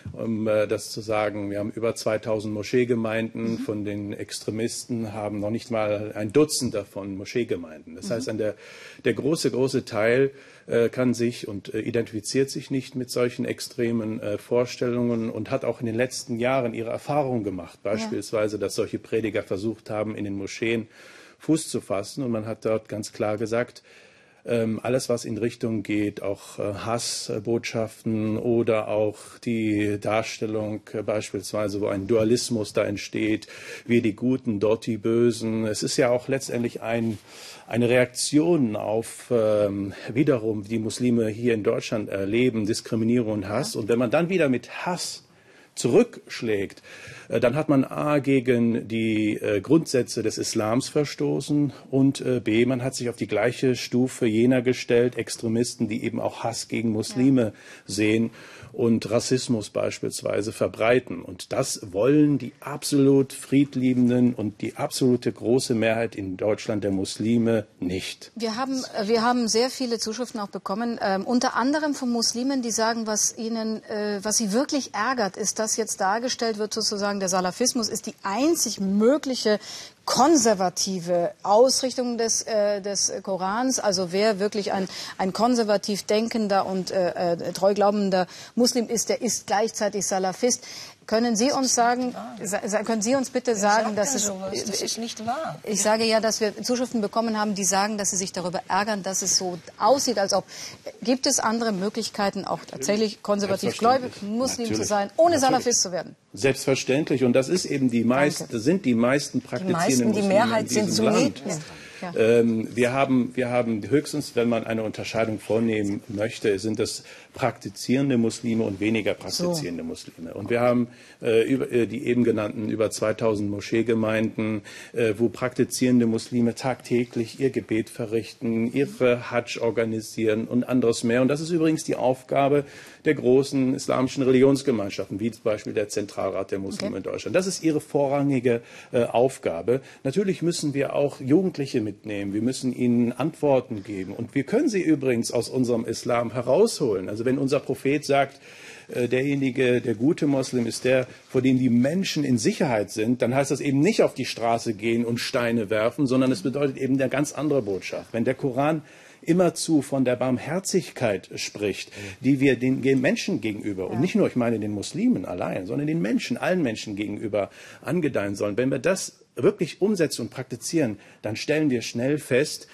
um äh, das zu sagen. Wir haben über zweitausend Moscheegemeinden. Mhm. Von den Extremisten haben noch nicht mal ein Dutzend davon Moscheegemeinden. Das mhm. heißt, an der, der große, große Teil äh, kann sich und äh, identifiziert sich nicht mit solchen extremen äh, Vorstellungen und hat auch in den letzten Jahren ihre Erfahrungen gemacht. Beispielsweise, ja. dass solche Prediger versucht haben, in den Moscheen Fuß zu fassen. Und man hat dort ganz klar gesagt, alles, was in Richtung geht, auch Hassbotschaften oder auch die Darstellung beispielsweise, wo ein Dualismus da entsteht, wir die Guten, dort die Bösen. Es ist ja auch letztendlich ein, eine Reaktion auf ähm, wiederum, die Muslime hier in Deutschland erleben, Diskriminierung und Hass. Und wenn man dann wieder mit Hass zurückschlägt, dann hat man A, gegen die äh, Grundsätze des Islams verstoßen und äh, B, man hat sich auf die gleiche Stufe jener gestellt, Extremisten, die eben auch Hass gegen Muslime ja. sehen und Rassismus beispielsweise verbreiten. Und das wollen die absolut Friedliebenden und die absolute große Mehrheit in Deutschland der Muslime nicht. Wir haben, wir haben sehr viele Zuschriften auch bekommen, äh, unter anderem von Muslimen, die sagen, was ihnen, äh, was sie wirklich ärgert, ist, dass jetzt dargestellt wird, sozusagen der Salafismus ist die einzig mögliche konservative Ausrichtung des, äh, des Korans. Also wer wirklich ein, ein konservativ denkender und äh, äh, treu glaubender Muslim ist, der ist gleichzeitig Salafist. Können Sie uns sagen, können Sie uns bitte sagen, dass es, das ist nicht wahr. Ich sage ja, dass wir Zuschriften bekommen haben, die sagen, dass sie sich darüber ärgern, dass es so aussieht, als ob, gibt es andere Möglichkeiten, auch tatsächlich konservativ gläubig Muslim Natürlich. zu sein, ohne Natürlich. Salafist zu werden? Selbstverständlich. Und das ist eben die meisten, das sind die meisten praktizierenden Muslime. Die Mehrheit sind Sunniten. Ja. Ähm, wir haben, wir haben höchstens, wenn man eine Unterscheidung vornehmen möchte, sind das praktizierende Muslime und weniger praktizierende so. Muslime. Und wir haben äh, über, äh, die eben genannten über zweitausend Moscheegemeinden, äh, wo praktizierende Muslime tagtäglich ihr Gebet verrichten, ihre Hajj organisieren und anderes mehr. Und das ist übrigens die Aufgabe der großen islamischen Religionsgemeinschaften, wie zum Beispiel der Zentralrat der Muslime okay. in Deutschland. Das ist ihre vorrangige äh, Aufgabe. Natürlich müssen wir auch Jugendliche mitnehmen. Wir müssen ihnen Antworten geben. Und wir können sie übrigens aus unserem Islam herausholen. Also wenn unser Prophet sagt, äh, derjenige, der gute Moslem ist der, vor dem die Menschen in Sicherheit sind, dann heißt das eben nicht auf die Straße gehen und Steine werfen, sondern es bedeutet eben eine ganz andere Botschaft. Wenn der Koran immerzu von der Barmherzigkeit spricht, die wir den Menschen gegenüber, und nicht nur, ich meine den Muslimen allein, sondern den Menschen, allen Menschen gegenüber angedeihen sollen. Wenn wir das wirklich umsetzen und praktizieren, dann stellen wir schnell fest,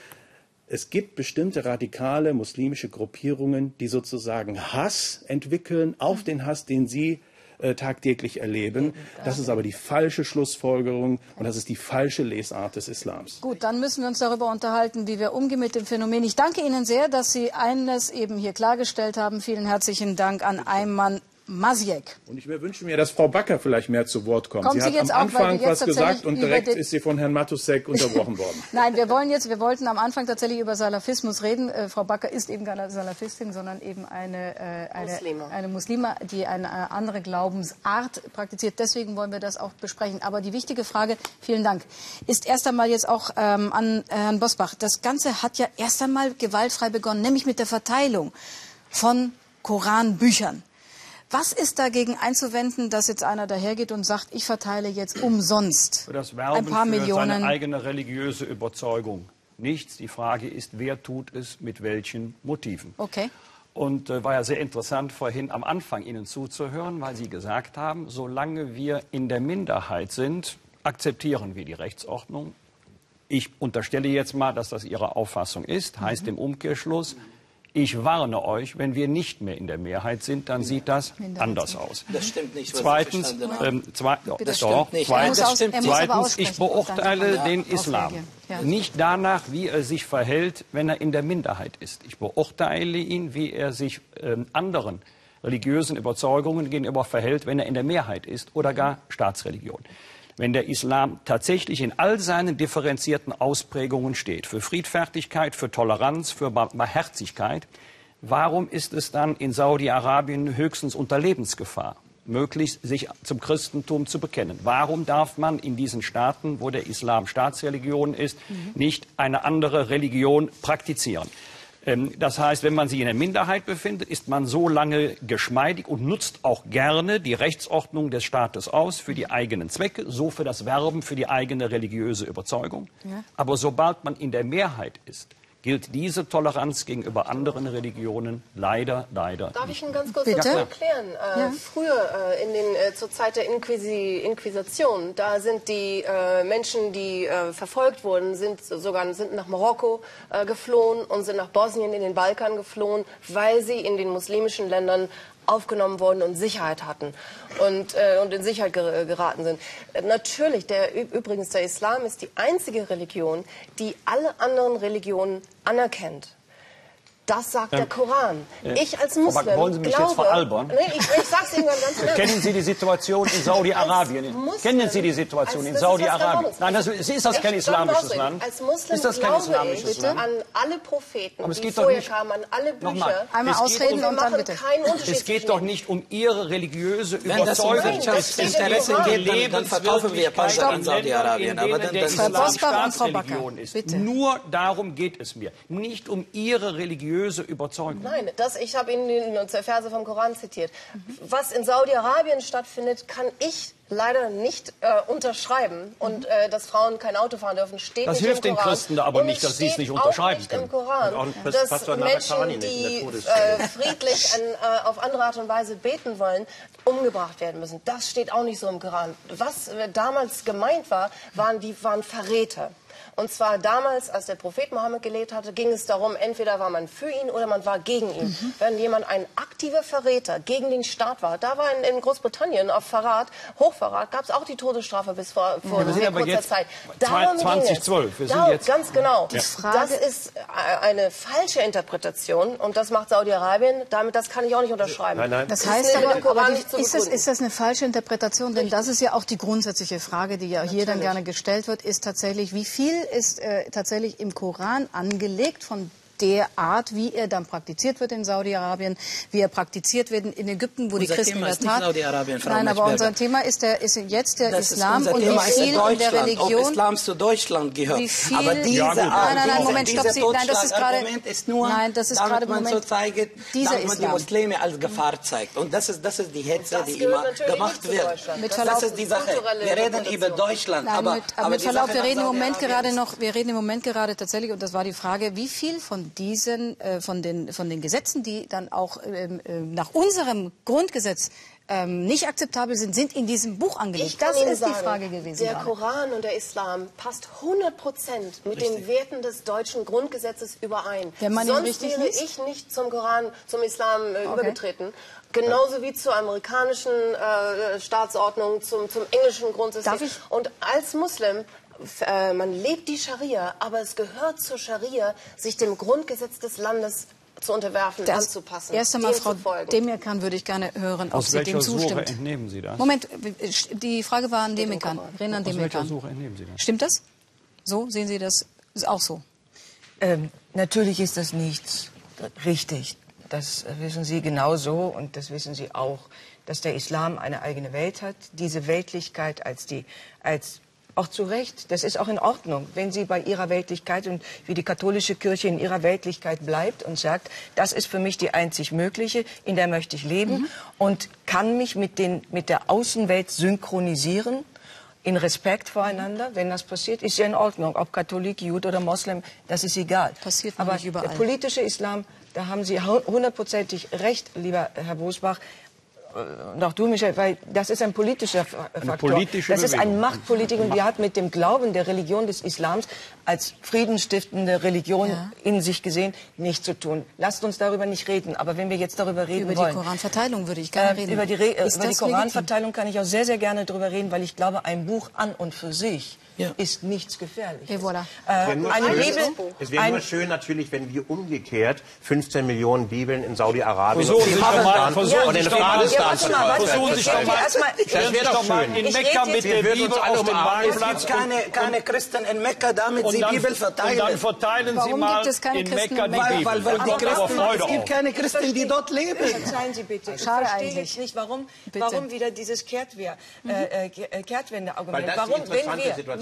es gibt bestimmte radikale muslimische Gruppierungen, die sozusagen Hass entwickeln auf den Hass, den sie äh, tagtäglich erleben. Das ist aber die falsche Schlussfolgerung und das ist die falsche Lesart des Islams. Gut, dann müssen wir uns darüber unterhalten, wie wir umgehen mit dem Phänomen. Ich danke Ihnen sehr, dass Sie eines eben hier klargestellt haben. Vielen herzlichen Dank an Ayman Maziek. Und ich wünsche mir, dass Frau Backer vielleicht mehr zu Wort kommt. kommt sie, sie hat jetzt am auch, Anfang was gesagt und direkt ist sie von Herrn Matusek unterbrochen worden. Nein, wir wollen jetzt, wir wollten am Anfang tatsächlich über Salafismus reden. Äh, Frau Backer ist eben keine Salafistin, sondern eben eine, äh, eine, Muslime. eine Muslima, die eine andere Glaubensart praktiziert. Deswegen wollen wir das auch besprechen. Aber die wichtige Frage, vielen Dank, ist erst einmal jetzt auch ähm, an Herrn Bosbach. Das Ganze hat ja erst einmal gewaltfrei begonnen, nämlich mit der Verteilung von Koranbüchern. Was ist dagegen einzuwenden, dass jetzt einer dahergeht und sagt, ich verteile jetzt umsonst für das Werben ein paar für Millionen? Seine eigene religiöse Überzeugung. Nichts. Die Frage ist, wer tut es mit welchen Motiven. Okay. Und äh, war ja sehr interessant, vorhin am Anfang Ihnen zuzuhören, weil Sie gesagt haben, solange wir in der Minderheit sind, akzeptieren wir die Rechtsordnung. Ich unterstelle jetzt mal, dass das Ihre Auffassung ist, heißt mhm. im Umkehrschluss, ich warne euch, wenn wir nicht mehr in der Mehrheit sind, dann sieht das anders aus. Das stimmt nicht. Was Zweitens, ähm, zwei, das doch, stimmt nicht. Zweitens, das stimmt zweitens ich beurteile ja. den Islam ja. nicht danach, wie er sich verhält, wenn er in der Minderheit ist. Ich beurteile ihn, wie er sich ähm, anderen religiösen Überzeugungen gegenüber verhält, wenn er in der Mehrheit ist oder gar Staatsreligion. Wenn der Islam tatsächlich in all seinen differenzierten Ausprägungen steht, für Friedfertigkeit, für Toleranz, für Barmherzigkeit, warum ist es dann in Saudi-Arabien höchstens unter Lebensgefahr möglich, sich zum Christentum zu bekennen? Warum darf man in diesen Staaten, wo der Islam Staatsreligion ist, mhm. nicht eine andere Religion praktizieren? Ähm, das heißt, wenn man sich in der Minderheit befindet, ist man so lange geschmeidig und nutzt auch gerne die Rechtsordnung des Staates aus für die eigenen Zwecke, so für das Werben, für die eigene religiöse Überzeugung. Ja. Aber sobald man in der Mehrheit ist, gilt diese Toleranz gegenüber anderen Religionen leider, leider Darf nicht. ich Ihnen ganz kurz Bitte? dazu erklären? Äh, Ja. Früher, äh, in den, äh, zur Zeit der Inquisi Inquisition, da sind die äh, Menschen, die äh, verfolgt wurden, sind sogar sind nach Marokko äh, geflohen und sind nach Bosnien in den Balkan geflohen, weil sie in den muslimischen Ländern aufgenommen worden und Sicherheit hatten und, äh, und in Sicherheit ger geraten sind. Äh, natürlich, der, übrigens der Islam ist die einzige Religion, die alle anderen Religionen anerkennt. Das sagt der Koran. Ich als Muslim Aber wollen Sie mich glaube, jetzt veralbern? Nee, ich, ich sag's Ihnen ganz ernst. Kennen Sie die Situation in Saudi-Arabien? Kennen Sie die Situation in Saudi-Arabien? Nein, das, ist das kein islamisches Land? Als Muslim Ist das kein glaube islamisches ich Land? an alle Propheten, Aber es die geht doch vorher nicht- kamen, an alle Bücher. Nochmal. Einmal Es geht ausreden um- Wir und dann machen bitte. keinen Unterschied Es geht zwischen doch ihnen. nicht um Ihre religiöse Wenn das um Überzeugung. Wirtschaftsinteressen Nein, das geht, dann, dann verkaufen wir Panzer an Saudi-Arabien. Aber dann, der das Frau ist Islam Bosbach und Frau Staatsreligion Backer, ist. bitte. Nur darum geht es mir. Nicht um Ihre religiöse Überzeugung. Nein, das, ich habe Ihnen die Verse vom Koran zitiert. Was in Saudi-Arabien stattfindet, kann ich leider nicht äh, unterschreiben. Und äh, dass Frauen kein Auto fahren dürfen, steht Das nicht hilft im den Koran. Christen da aber Und nicht, dass sie es steht nicht unterschreiben auch nicht können. im Koran, Und auch ein dass Pastor Menschen, Nabatani nicht in der die Todesstelle. äh, friedlich an, äh, auf andere Art und Weise beten wollen, umgebracht werden müssen. Das steht auch nicht so im Koran. Was äh, damals gemeint war, waren die waren Verräter. Und zwar damals, als der Prophet Mohammed gelebt hatte, ging es darum, entweder war man für ihn oder man war gegen ihn. Mhm. Wenn jemand ein aktiver Verräter gegen den Staat war, da war in, in Großbritannien auf Verrat, Hochverrat, gab es auch die Todesstrafe bis vor, vor Ja, wir sind sehr aber kurzer jetzt Zeit. zwanzig zwölf. Wir sind Darum, jetzt- ganz genau. Die Frage- Das ist eine falsche Interpretation und das macht Saudi-Arabien. Damit, das kann ich auch nicht unterschreiben. Nein, nein. Das Das heißt ist mit aber, dem Koran aber nicht zu die, ist, das, begründen. ist das eine falsche Interpretation? Denn das ist ja auch die grundsätzliche Frage, die ja hier dann Natürlich. gerne gestellt wird, ist tatsächlich, wie viel ist äh, tatsächlich im Koran angelegt von der Art, wie er dann praktiziert wird in Saudi-Arabien, wie er praktiziert wird in Ägypten, wo die Unser Christen Thema in ist der nicht Tat... Saudi-Arabien, Frau Nein, aber Mechberger. unser Thema ist, der, ist jetzt der Das ist Islam unser und Thema, wie ist viel in der Deutschland, Religion... ob Islam zu Deutschland gehört. Wie viel- Aber diese Ja, Art, gut. Nein, nein, diese, Moment, stopp, diese Sie- nein, das ist gerade- Totschlagargument ist nur, Nein, das ist damit gerade- man Moment. so zeigt, Dieser damit man die Islam. Muslime als Gefahr zeigt. Und das ist, das ist die Hetze, Das die gehört immer natürlich gemacht nicht zu wird. Deutschland. Mit Das Verlaub- ist die Sache. kulturelle Wir reden Interpretation. über Deutschland, Nein, aber, mit, aber aber mit die Verlaub, Sache wir nach reden im Moment Saudi-Arabien gerade ist- noch, wir reden im Moment gerade tatsächlich, und das war die Frage, wie viel von diesen, äh, von den, von den Gesetzen, die dann auch ähm, äh, nach unserem Grundgesetz ähm, nicht akzeptabel sind, sind in diesem Buch angelegt. Ich kann Das Ihnen ist sagen, die Frage gewesen. Der gerade. Koran und der Islam passt hundert Prozent mit den Werten des deutschen Grundgesetzes überein. Wenn man ihn Sonst richtig wäre liest? ich nicht zum Koran, zum Islam äh, übergetreten. Genauso wie zur amerikanischen äh, Staatsordnung, zum, zum englischen Grundsystem. Darf ich- Und als Muslim, äh, man lebt die Scharia, aber es gehört zur Scharia, sich dem Grundgesetz des Landes zu unterwerfen, Das anzupassen, erst einmal, dem Frau zu folgen. Demirkan, würde ich gerne hören, ob Aus sie dem welcher Sure zustimmt. entnehmen Sie das? Moment, die Frage war an Demirkan. Renan Aus welcher Demirkan. Sure entnehmen Sie das? Stimmt das? So, sehen Sie das ist auch so? Ähm, natürlich ist das nicht richtig. Das wissen Sie genauso und das wissen Sie auch, dass der Islam eine eigene Welt hat. Diese Weltlichkeit als die, als auch zu Recht, das ist auch in Ordnung, wenn Sie bei Ihrer Weltlichkeit und wie die katholische Kirche in ihrer Weltlichkeit bleibt und sagt, das ist für mich die einzig mögliche, in der möchte ich leben Mhm. und kann mich mit, den, mit der Außenwelt synchronisieren. In Respekt voreinander, wenn das passiert, ist ja in Ordnung. Ob Katholik, Jude oder Moslem, das ist egal. Passiert noch Aber nicht überall. der politische Islam, da haben Sie hundertprozentig recht, lieber Herr Bosbach. Und auch du, Michael, weil das ist ein politischer Faktor. politische das ist eine Bewegung. Machtpolitik und die hat mit dem Glauben der Religion des Islams als friedensstiftende Religion Ja. in sich gesehen nichts zu tun. Lasst uns darüber nicht reden. Aber wenn wir jetzt darüber reden Über die wollen, Koranverteilung würde ich gerne äh, reden. über die, Re äh, Ist über die das legitim? Koranverteilung kann ich auch sehr, sehr gerne darüber reden, weil ich glaube, ein Buch an und für sich Ja. ist nichts Gefährliches. Et voilà. Äh, wäre nur eine schön- Bibel, Es wäre ein, nur schön natürlich, wenn wir umgekehrt fünfzehn Millionen Bibeln in Saudi-Arabien Versuchen und Sie in doch mal- Pakistan versuchen und in Sie doch mal- Afghanistan Ja, warte mal, warte mal. Versuchen Sie Ich doch rede mal, erst mal- stellen Das Sie wäre sich doch doch mal schön. in Ich Mekka rede mit jetzt- der Wir würden Bibel uns alle auf dem umarmen. Es Marktplatz gibt keine, keine Christen in Mekka, damit und sie dann, Bibel und verteilen. dann verteilen Sie Warum mal gibt es keine in Christen Mekka in die Mekka? Bibel. weil, weil Dann die kommt aber Christen, Freude es gibt auf. keine Christen, die dort leben. Verzeihen Sie bitte. Ich Schade verstehe eigentlich. jetzt nicht, warum, Bitte. warum wieder dieses Kehrtwehr, äh, äh, Ke- äh, Kehrtwende-Argument. Weil das die Warum, wenn interessante wir Situation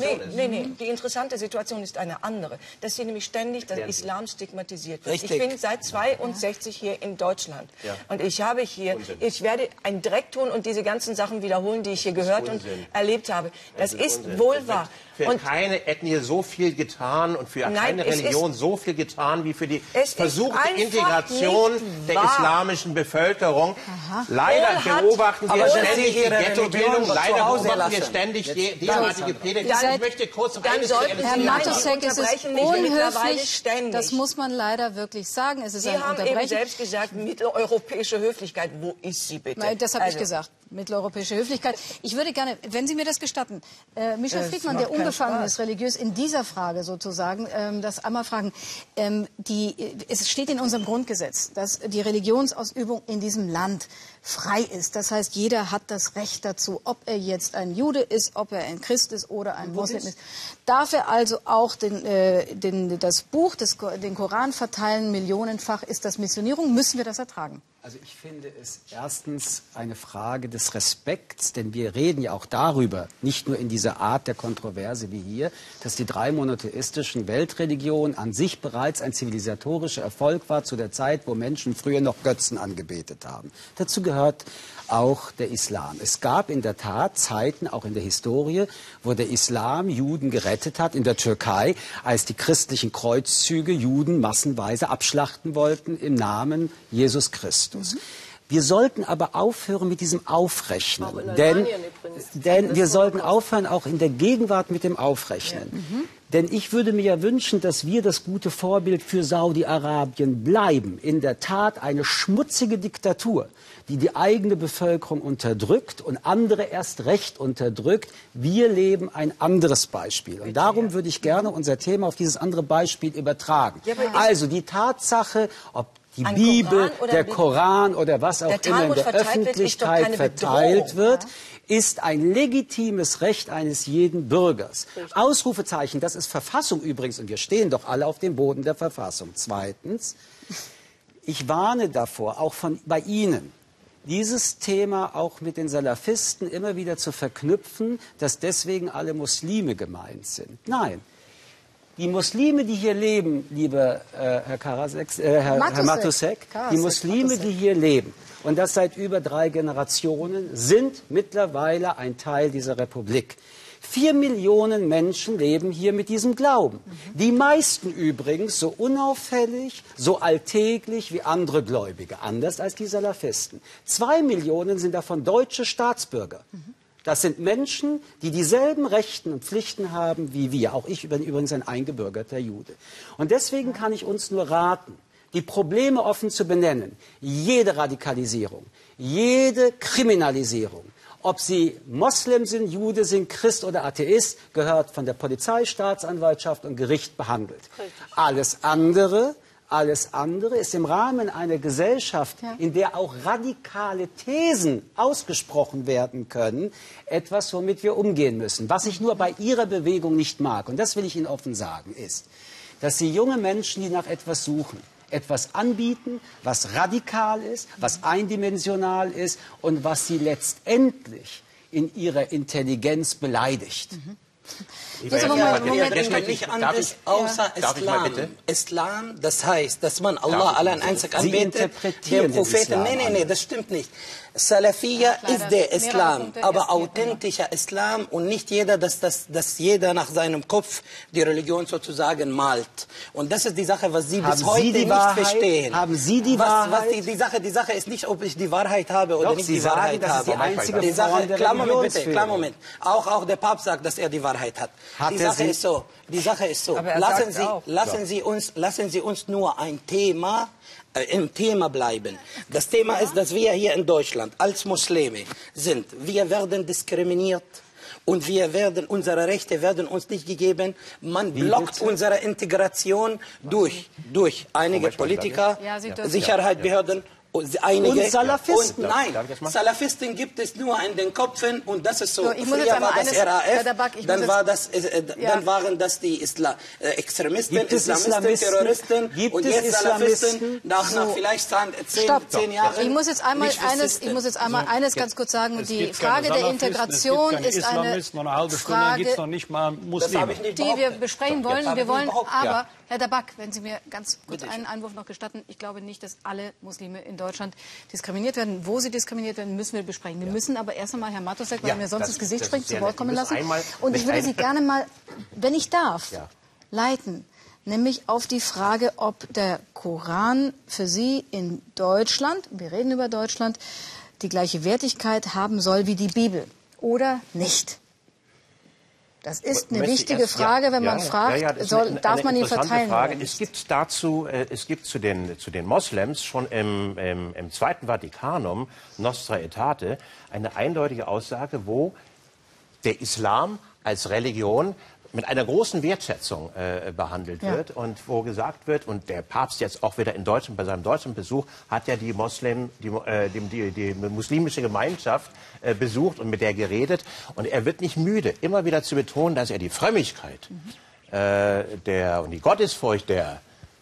nee, nee, nee. Die interessante Situation ist eine andere, dass hier nämlich ständig der Islam stigmatisiert wird. Richtig. Ich bin seit zweiundsechzig hier in Deutschland Ja. und ich habe hier, Unsinn. ich werde einen Dreck tun und diese ganzen Sachen wiederholen, die ich hier gehört und Unsinn. erlebt habe. Das ist ist Unsinn. wohl Es wird wahr. Für Und keine Ethnie so viel getan und für Nein, keine es Religion ist- so viel getan wie für die Es ist versuchte einfach Integration nicht der wahr. islamischen Bevölkerung. Leider Kohl hat- beobachten wir Aber ständig Sie die Ihre Ghettobildung, Religion leider zu Hause beobachten wir lassen. ständig die derartige Predigt. Dann- Ich möchte kurz noch dann eines sollten zu Sie Herr Ende Nein, sagen. Matusek, Sie es ist unterbrechen mich mittlerweile unhöflich. ständig. Das muss man leider wirklich sagen. Es ist Sie ein haben eben Unterbrechen. selbst gesagt, mitteleuropäische Höflichkeit. Wo ist sie bitte? Nein, das habe ich Also, gesagt. Mitteleuropäische Höflichkeit. Ich würde gerne, wenn Sie mir das gestatten, äh, Michel Es Friedmann, macht der keinen unbefangen Spaß. ist religiös, in dieser Frage sozusagen, ähm, das einmal fragen. Ähm, die, es steht in unserem Grundgesetz, dass die Religionsausübung in diesem Land frei ist. Das heißt, jeder hat das Recht dazu, ob er jetzt ein Jude ist, ob er ein Christ ist oder ein Muslim ist. Darf er also auch den, äh, den, das Buch, des, den Koran verteilen, millionenfach? Ist das Missionierung? Müssen wir das ertragen? Also ich finde es erstens eine Frage des Respekts, denn wir reden ja auch darüber, nicht nur in dieser Art der Kontroverse wie hier, dass die drei monotheistischen Weltreligionen an sich bereits ein zivilisatorischer Erfolg war zu der Zeit, wo Menschen früher noch Götzen angebetet haben. Dazu gehört auch der Islam. Es gab in der Tat Zeiten, auch in der Historie, wo der Islam Juden gerettet hat, in der Türkei, als die christlichen Kreuzzüge Juden massenweise abschlachten wollten im Namen Jesus Christus. Mhm. Wir sollten aber aufhören mit diesem Aufrechnen, denn, denn wir sollten aufhören auch in der Gegenwart mit dem Aufrechnen. Ja. Mhm. Denn ich würde mir ja wünschen, dass wir das gute Vorbild für Saudi-Arabien bleiben. In der Tat eine schmutzige Diktatur, die die eigene Bevölkerung unterdrückt und andere erst recht unterdrückt. Wir leben ein anderes Beispiel. Und darum würde ich gerne unser Thema auf dieses andere Beispiel übertragen. Ja, also die Tatsache, ob die Ein Bibel, Koran der Koran oder was auch immer in der Öffentlichkeit verteilt wird, ist ein legitimes Recht eines jeden Bürgers. Richtig. Ausrufezeichen, das ist Verfassung übrigens, und wir stehen doch alle auf dem Boden der Verfassung. Zweitens, ich warne davor, auch von, bei Ihnen, dieses Thema auch mit den Salafisten immer wieder zu verknüpfen, dass deswegen alle Muslime gemeint sind. Nein. Die Muslime, die hier leben, lieber äh, Herr, Karasek, äh, Herr, Matusek, Herr Matusek, Karasek, die Muslime, Matusek. die hier leben, und das seit über drei Generationen, sind mittlerweile ein Teil dieser Republik. Vier Millionen Menschen leben hier mit diesem Glauben. Mhm. Die meisten übrigens so unauffällig, so alltäglich wie andere Gläubige, anders als die Salafisten. Zwei Millionen sind davon deutsche Staatsbürger. Mhm. Das sind Menschen, die dieselben Rechten und Pflichten haben wie wir. Auch ich bin übrigens ein eingebürgerter Jude. Und deswegen kann ich uns nur raten, die Probleme offen zu benennen. Jede Radikalisierung, jede Kriminalisierung, ob sie Moslem sind, Jude sind, Christ oder Atheist, gehört von der Polizei, Staatsanwaltschaft und Gericht behandelt. Alles andere... Alles andere ist im Rahmen einer Gesellschaft, ja. in der auch radikale Thesen ausgesprochen werden können, etwas, womit wir umgehen müssen. Was ich nur bei Ihrer Bewegung nicht mag, und das will ich Ihnen offen sagen, ist, dass Sie junge Menschen, die nach etwas suchen, etwas anbieten, was radikal ist, was eindimensional ist und was sie letztendlich in ihrer Intelligenz beleidigt. Mhm. Ich weiß Moment, Moment, Moment, nicht anders außer ja. Islam. Islam, das heißt, dass man Allah allein einzig anbetet, den Propheten. Nein, nein, nein, das stimmt nicht. Salafiyya ist der Islam, aber authentischer Islam und nicht jeder, dass, dass, dass jeder nach seinem Kopf die Religion sozusagen malt. Und das ist die Sache, was Sie bis heute nicht verstehen. Haben Sie die was, Wahrheit? Was die, die, Sache, die Sache ist nicht, ob ich die Wahrheit habe oder Doch, nicht Sie die sagen, Wahrheit das habe. ist die einzige die Sache, Form der klar, Moment, bitte, klar, Moment. Auch, auch der Papst sagt, dass er die Wahrheit hat. hat die Sache ist so. Die Sache ist so. Lassen Sie, lassen, Sie uns, lassen Sie uns nur ein Thema äh, im Thema bleiben. Das Thema ist, dass wir hier in Deutschland als Muslime sind. Wir werden diskriminiert. Und wir werden, unsere Rechte werden uns nicht gegeben. Man blockt unsere Integration durch, durch einige Politiker, ja, Sicherheitsbehörden Und einige Und Salafisten. Und nein, Salafisten gibt es nur in den Köpfen und das ist so. So, ich muss Früher jetzt war einmal das eines- R A F, Herr Dabak, ich dann muss war jetzt- das, äh, Ja. dann waren das die Isla äh, Extremisten, Gibt es Islamisten, Islamisten? Terroristen Gibt und es jetzt Islamisten? Salafisten nach, nach So. vielleicht zehn, Stopp. zehn Jahren. Ich muss jetzt einmal nicht eines, Faschisten. ich muss jetzt einmal eines ganz kurz sagen. Es Die gibt keine Frage der Salafisten, Integration es gibt keine ist eine Islamisten, und eine halbe Stunde Frage, gibt es noch nicht mal Das habe Muslime. ich nicht die wir behauptet. besprechen Das wollen. habe Wir ich nicht wollen behauptet. aber, Ja. Herr Dabak, wenn Sie mir ganz kurz einen Einwurf noch gestatten, ich glaube nicht, dass alle Muslime in Deutschland diskriminiert werden. Wo sie diskriminiert werden, müssen wir besprechen. Wir müssen aber erst einmal Herrn Matusek, weil Ja, er mir sonst das ins ist- Gesicht das springt, ist zu sehr Wort nett. kommen Wir müssen lassen. einmal Und mit ich würde ein- Sie gerne mal, wenn ich darf, Ja. leiten. Nämlich auf die Frage, ob der Koran für Sie in Deutschland, wir reden über Deutschland, die gleiche Wertigkeit haben soll wie die Bibel oder nicht. Das ist eine Möchte ich wichtige erst- Frage, ja, wenn man ja, fragt, ja, ja, das ist soll, eine- darf eine man ihn interessante verteilen Frage. oder nicht? Es gibt dazu, äh, es gibt zu den, zu den Moslems schon im, im, im Zweiten Vatikanum, Nostra Aetate, eine eindeutige Aussage, wo der Islam als Religion mit einer großen Wertschätzung äh, behandelt Ja. wird und wo gesagt wird, und der Papst jetzt auch wieder in Deutschland, bei seinem deutschen Besuch, hat ja die Moslem, die, äh, die, die, die muslimische Gemeinschaft äh, besucht und mit der geredet. Und er wird nicht müde, immer wieder zu betonen, dass er die Frömmigkeit Mhm. äh, der, und die Gottesfurcht der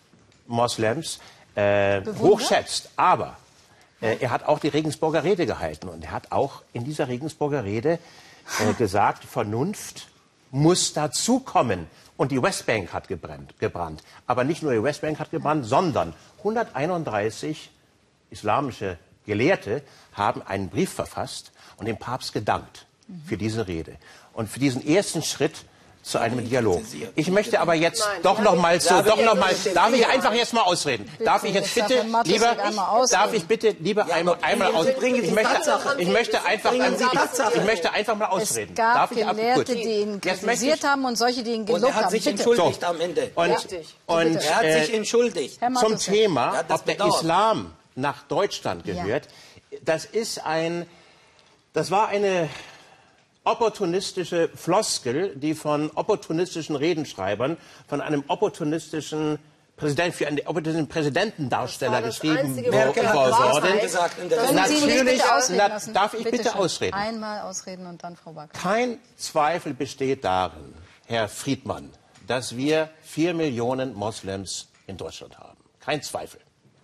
Moslems äh, hochschätzt. Aber äh, er hat auch die Regensburger Rede gehalten und er hat auch in dieser Regensburger Rede äh, gesagt, Vernunft muss dazukommen. Und die Westbank hat gebrannt, gebrannt. Aber nicht nur die Westbank hat gebrannt, sondern hunderteinunddreißig islamische Gelehrte haben einen Brief verfasst und dem Papst gedankt für diese Rede und für diesen ersten Schritt zu einem Dialog. Ich möchte aber jetzt Nein, doch ja, noch wir- mal so, Ja, doch wir- noch mal, wir- darf ich wir- einfach jetzt mal ausreden? Darf ich jetzt jetzt darf bitte, Herr Matusek lieber, einmal ausreden. darf ich bitte lieber einmal, einmal aus, bringen Sie ich möchte, Tatsachen. ich möchte einfach, Bringen Sie Tatsachen. ich möchte einfach mal Es ausreden. gab Darf ich ab- Gelehrte, gut. die ihn Jetzt möchte kritisiert ich- haben und solche, die ihn Und gelobt er hat haben. sich Bitte. entschuldigt am Ende. Und, Richtig. und Er hat sich äh, entschuldigt. Herr zum Matusek. Thema, Ja, das ob der bedauert. Islam nach Deutschland Ja. gehört, das ist ein, das war eine opportunistische Floskel, die von opportunistischen Redenschreibern, von einem opportunistischen Präsident, für einen opportunistischen Präsidentendarsteller Das war das geschrieben einzige, wo- Merkel hat wo- das worden. gesagt in der Können Sie mich Natürlich, bitte ausreden na, lassen? darf ich bitte schön. ausreden? Einmal ausreden und dann Frau Back. Kein Zweifel besteht darin, Herr Friedmann, dass wir vier Millionen Moslems in Deutschland haben. Kein Zweifel.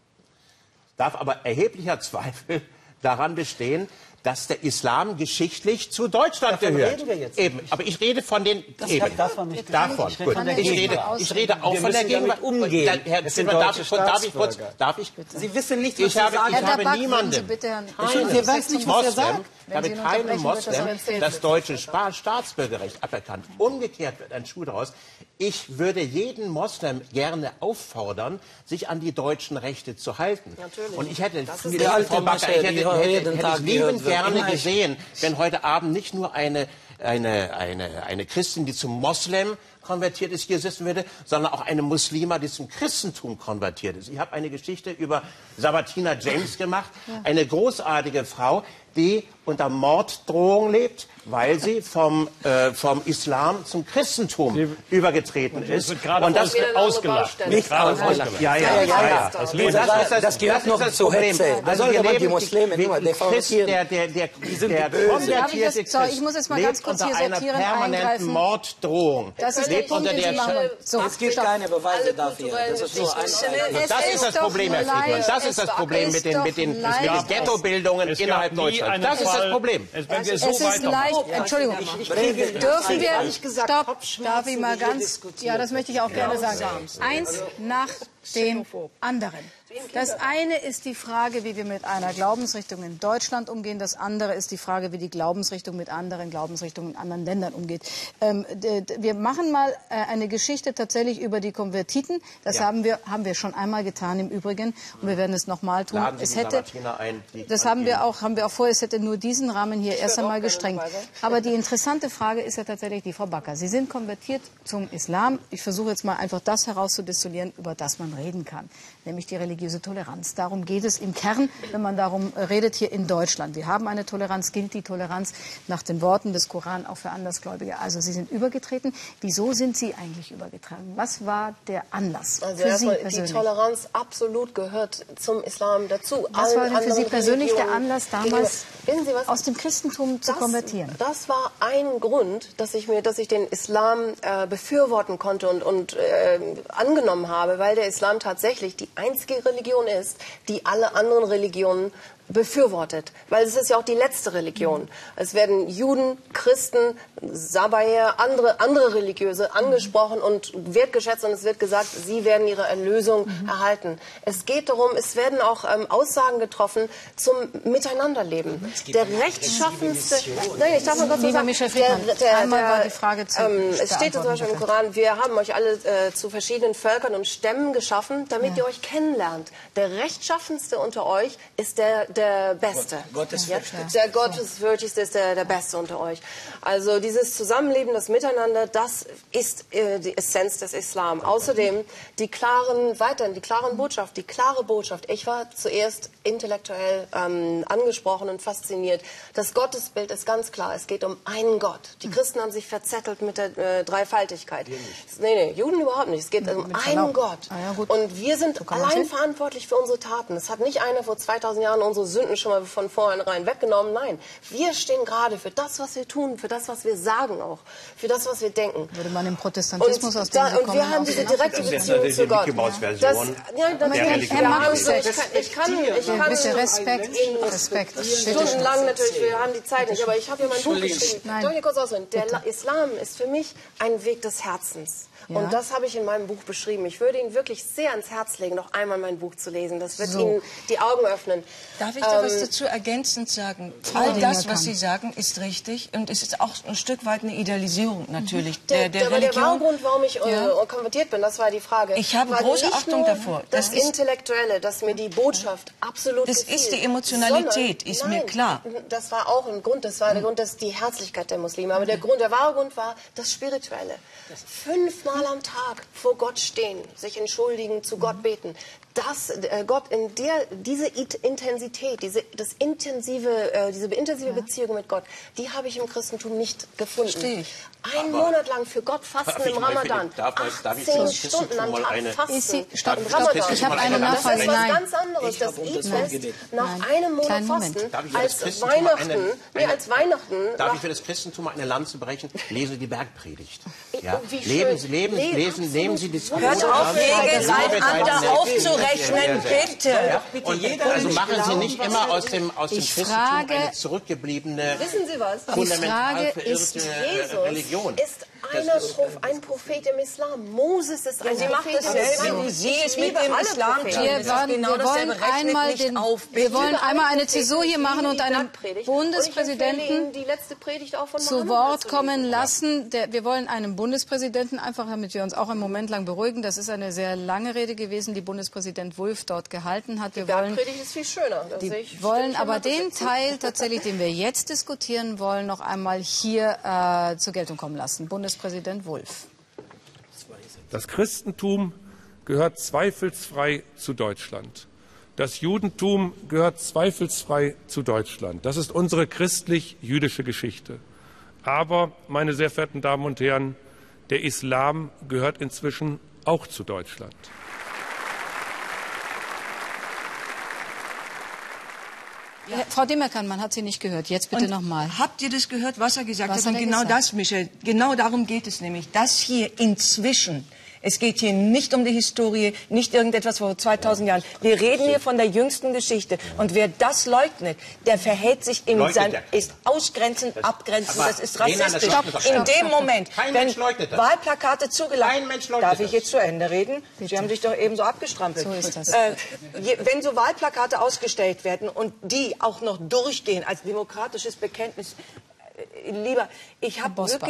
Darf aber erheblicher Zweifel daran bestehen, dass der Islam geschichtlich zu Deutschland Davon gehört. reden wir jetzt Eben, aber ich rede von den Das eben. kann- davon nicht. Davon. Ich rede Gut. von der Ich rede, Gegenwart. ich rede auch Wir von der müssen damit Gegenwart. umgehen. Dann, Herr Es sind Friedmann, darf, deutsche ich, darf ich kurz, Staatsbürger. darf ich? Sie wissen nicht, was Ich Sie habe, sagen. ich Herr habe Dabak, würden niemanden, Sie bitte Herrn- keinem Der weiß nicht, was er Moslem, sagt. ich habe Sie ihn keinem unterbrechen, wird das Moslem aber empfehlen. das deutsche Spa- Staatsbürgerrecht aberkannt. Umgekehrt wird ein Schuh daraus. Ich würde jeden Moslem gerne auffordern, sich an die deutschen Rechte zu halten. Natürlich. Und ich hätte, Das ist liebe die alte Frau Backer, Masche, ich hätte, die hätte, jeden hätte Tag ich gehört liebend wird. gerne Immer ich. gesehen, wenn heute Abend nicht nur eine, eine, eine, eine Christin, die zum Moslem konvertiert ist, hier sitzen würde, sondern auch eine Muslima, die zum Christentum konvertiert ist. Ich habe eine Geschichte über Sabatina James gemacht, eine großartige Frau, die unter Morddrohung lebt, weil sie vom, äh, vom Islam zum Christentum übergetreten ist. wird gerade Und das, aus, wieder eine andere ausgelacht. Baustelle. Nicht gerade Ausgelacht. ausgelacht. ja, ja, ja, ja, ja. Das Und lesen das, wir. ist das, Das gehört das noch ist das zur Problem. Hetze. Da Also sollte wir man die leben Muslime wie nur ein Christ, differenzieren. der, der, der, sind der die Bösen. konvertierte Darf ich das- so, ich muss jetzt mal Christ ganz kurz lebt hier unter einer sortieren, permanenten eingreifen. Morddrohung. Das ist der lebt Punkt, unter den der Sie machen wollen. So, Es gibt stopp. keine Beweise Alle dafür. kulturellen Das ist nur ein Geschichten. Es Das ist das doch Problem, Herr leid. Friedmann. Das Es ist das doch- Problem ist mit den, doch mit den, mit leid. den Ghettobildungen Es gab innerhalb nie Deutschlands. einen Das ist das Fall, Problem. es- Wenn wir Es so ist leicht, weitermachen. Entschuldigung, Breve- dürfen wir, ehrlich gesagt stopp, Kopfschmerzen, darf ich mal wie hier ganz, diskutiert ja, das möchte ich auch gerne sagen. Grausamst. Eins nach dem anderen. Das eine ist die Frage, wie wir mit einer Glaubensrichtung in Deutschland umgehen. Das andere ist die Frage, wie die Glaubensrichtung mit anderen Glaubensrichtungen in anderen Ländern umgeht. Ähm, d- d- wir machen mal äh, eine Geschichte tatsächlich über die Konvertiten. Das Ja. haben wir, haben wir schon einmal getan im Übrigen. Und wir werden es nochmal tun. Laden Sie Es die hätte, Sabatina ein, die das an haben wir Ihnen- auch, haben wir auch vor. Es hätte nur diesen Rahmen hier erst würde auch einmal gerne gestrengt. dabei sein. Aber die interessante Frage ist ja tatsächlich die Frau Backer. Sie sind konvertiert zum Islam. Ich versuche jetzt mal einfach das herauszudestillieren, über das man reden kann. Nämlich die Religiosität religiöse Toleranz. Darum geht es im Kern, wenn man darum redet hier in Deutschland. Wir haben eine Toleranz, gilt die Toleranz nach den Worten des Koran auch für Andersgläubige. Also Sie sind übergetreten. Wieso sind Sie eigentlich übergetreten? Was war der Anlass also für Sie persönlich? Die Toleranz absolut gehört zum Islam dazu. Was war denn für Sie persönlich der Anlass, damals Wissen Sie was? aus dem Christentum zu das, konvertieren? Das war ein Grund, dass ich mir, dass ich den Islam äh, befürworten konnte und, und äh, angenommen habe, weil der Islam tatsächlich die einzige Religion ist, die alle anderen Religionen befürwortet, weil es ist ja auch die letzte Religion. Es werden Juden, Christen, Sabbaer, andere, andere Religiöse angesprochen und wertgeschätzt und es wird gesagt, sie werden ihre Erlösung mhm. erhalten. Es geht darum, es werden auch ähm, Aussagen getroffen zum Miteinanderleben. Der rechtschaffenste, nein, ich darf mal kurz sagen, der, der, einmal war die Frage zu ähm, es steht zum Beispiel im Koran, wir haben euch alle äh, zu verschiedenen Völkern und Stämmen geschaffen, damit ja. ihr euch kennenlernt. Der rechtschaffenste unter euch ist der der Beste. Gott, Gottesfürchtigste. Der Gottesfürchtigste ist der, der Beste unter euch. Also dieses Zusammenleben, das Miteinander, das ist äh, die Essenz des Islam. Außerdem die klaren, weiterhin die klaren Botschaft, die klare Botschaft. Ich war zuerst intellektuell ähm, angesprochen und fasziniert. Das Gottesbild ist ganz klar. Es geht um einen Gott. Die Christen haben sich verzettelt mit der äh, Dreifaltigkeit. Nee, nee, Juden überhaupt nicht. Es geht um einen Verlaub. Gott. Ah, ja, gut. Und wir sind so allein verantwortlich für unsere Taten. Es hat nicht einer vor zweitausend Jahren unsere Sünden schon mal von vornherein weggenommen. Nein, wir stehen gerade für das, was wir tun, für das, was wir sagen auch, für das, was wir denken. Würde man im Protestantismus und aus dem da, Und wir haben diese direkte Beziehung zu Gott. Das, ja, natürlich. Herr Markus, ich kann, ich kann, bitte Respekt, Respekt. Stundenlang natürlich, wir haben die Zeit nicht, aber ich habe ja mein Buch geschrieben. Darf ich kurz ausreden? Der Islam ist für mich ein Weg des Herzens. Ja. Und das habe ich in meinem Buch beschrieben. Ich würde Ihnen wirklich sehr ans Herz legen, noch einmal mein Buch zu lesen. Das wird so. Ihnen die Augen öffnen. Darf ich da ähm, was dazu ergänzend sagen? All das, was Sie sagen, ist richtig. Und es ist auch ein Stück weit eine Idealisierung natürlich. Mhm. Der, der, der, der Grund, warum ich äh, ja. konvertiert bin, das war die Frage. Ich habe große Achtung davor. Das, das Intellektuelle, dass mir die Botschaft absolut Das gefiel, ist die Emotionalität, ist nein, mir klar. Das war auch ein Grund. Das war der Grund, dass die Herzlichkeit der Muslime. Aber der Grund, der wahre Grund war das Spirituelle. Fünfmal am Tag vor Gott stehen, sich entschuldigen, zu Gott beten. Das, äh, Gott in der, diese Intensität, diese, das intensive, äh, diese intensive ja. Beziehung mit Gott, die habe ich im Christentum nicht gefunden. Verstehe ich. Ein Monat lang für Gott fasten im Ramadan. Darf, darf ich achtzehn Stunden am Tag eine, fasten Sie, stopp, im stopp, Ramadan. Ich habe eine Nachfrage. Das ist was ganz anderes. Das Eid-Fest nach Nein. einem Monat Kleinen Moment. Fasten als Weihnachten, eine, eine, nee, als Weihnachten. Darf ich für das Christentum eine Lanze brechen? Lesen Sie die Bergpredigt. Ja. Wie leben Sie, leben, lesen, lesen, nehmen Sie die Hört auf, gegeneinander aufzurechnen, bitte. Ja, und also machen Sie nicht immer aus dem, aus dem Christentum eine zurückgebliebene, wissen Sie was? fundamental verirrte Jesus Religion. Ist einer, ein Prophet im Islam. Moses ist ein Sie macht Prophet im dasselbe, Islam. wie Sie es mit dem Islam tun. Wir, wollen, genau wir, wollen einmal den, wir wollen einmal eine Zäsur hier machen und einen Bundespräsidenten die letzte Predigt auch von zu Wort kommen lassen. Der, wir wollen einen Bundespräsidenten, einfach damit wir uns auch einen Moment lang beruhigen. Das ist eine sehr lange Rede gewesen, die Bundespräsident Wulff dort gehalten hat. Wir die wollen, Predigt ist viel schöner. Die wollen aber den Teil tatsächlich, den wir jetzt diskutieren wollen, noch einmal hier äh, zur Geltung kommen lassen. Bundespräsident Wulff. Das Christentum gehört zweifelsfrei zu Deutschland. Das Judentum gehört zweifelsfrei zu Deutschland. Das ist unsere christlich-jüdische Geschichte. Aber, meine sehr verehrten Damen und Herren, der Islam gehört inzwischen auch zu Deutschland. Ja. Frau Demirkan, man hat Sie nicht gehört. Jetzt bitte nochmal. Habt ihr das gehört, was er gesagt was hat? Und genau gesagt? das, Michael, genau darum geht es nämlich. Das hier inzwischen. Es geht hier nicht um die Historie, nicht irgendetwas vor zweitausend Jahren. Wir reden hier von der jüngsten Geschichte. Und wer das leugnet, der verhält sich in sein, ist ausgrenzend, abgrenzend, das ist rassistisch. Stopp, in dem Moment, wenn Wahlplakate Wahlplakate zugelassen werden, darf ich jetzt zu Ende reden? Sie haben sich doch eben so abgestrampelt. So ist das. Äh, wenn so Wahlplakate ausgestellt werden und die auch noch durchgehen als demokratisches Bekenntnis, äh, lieber, ich habe wirklich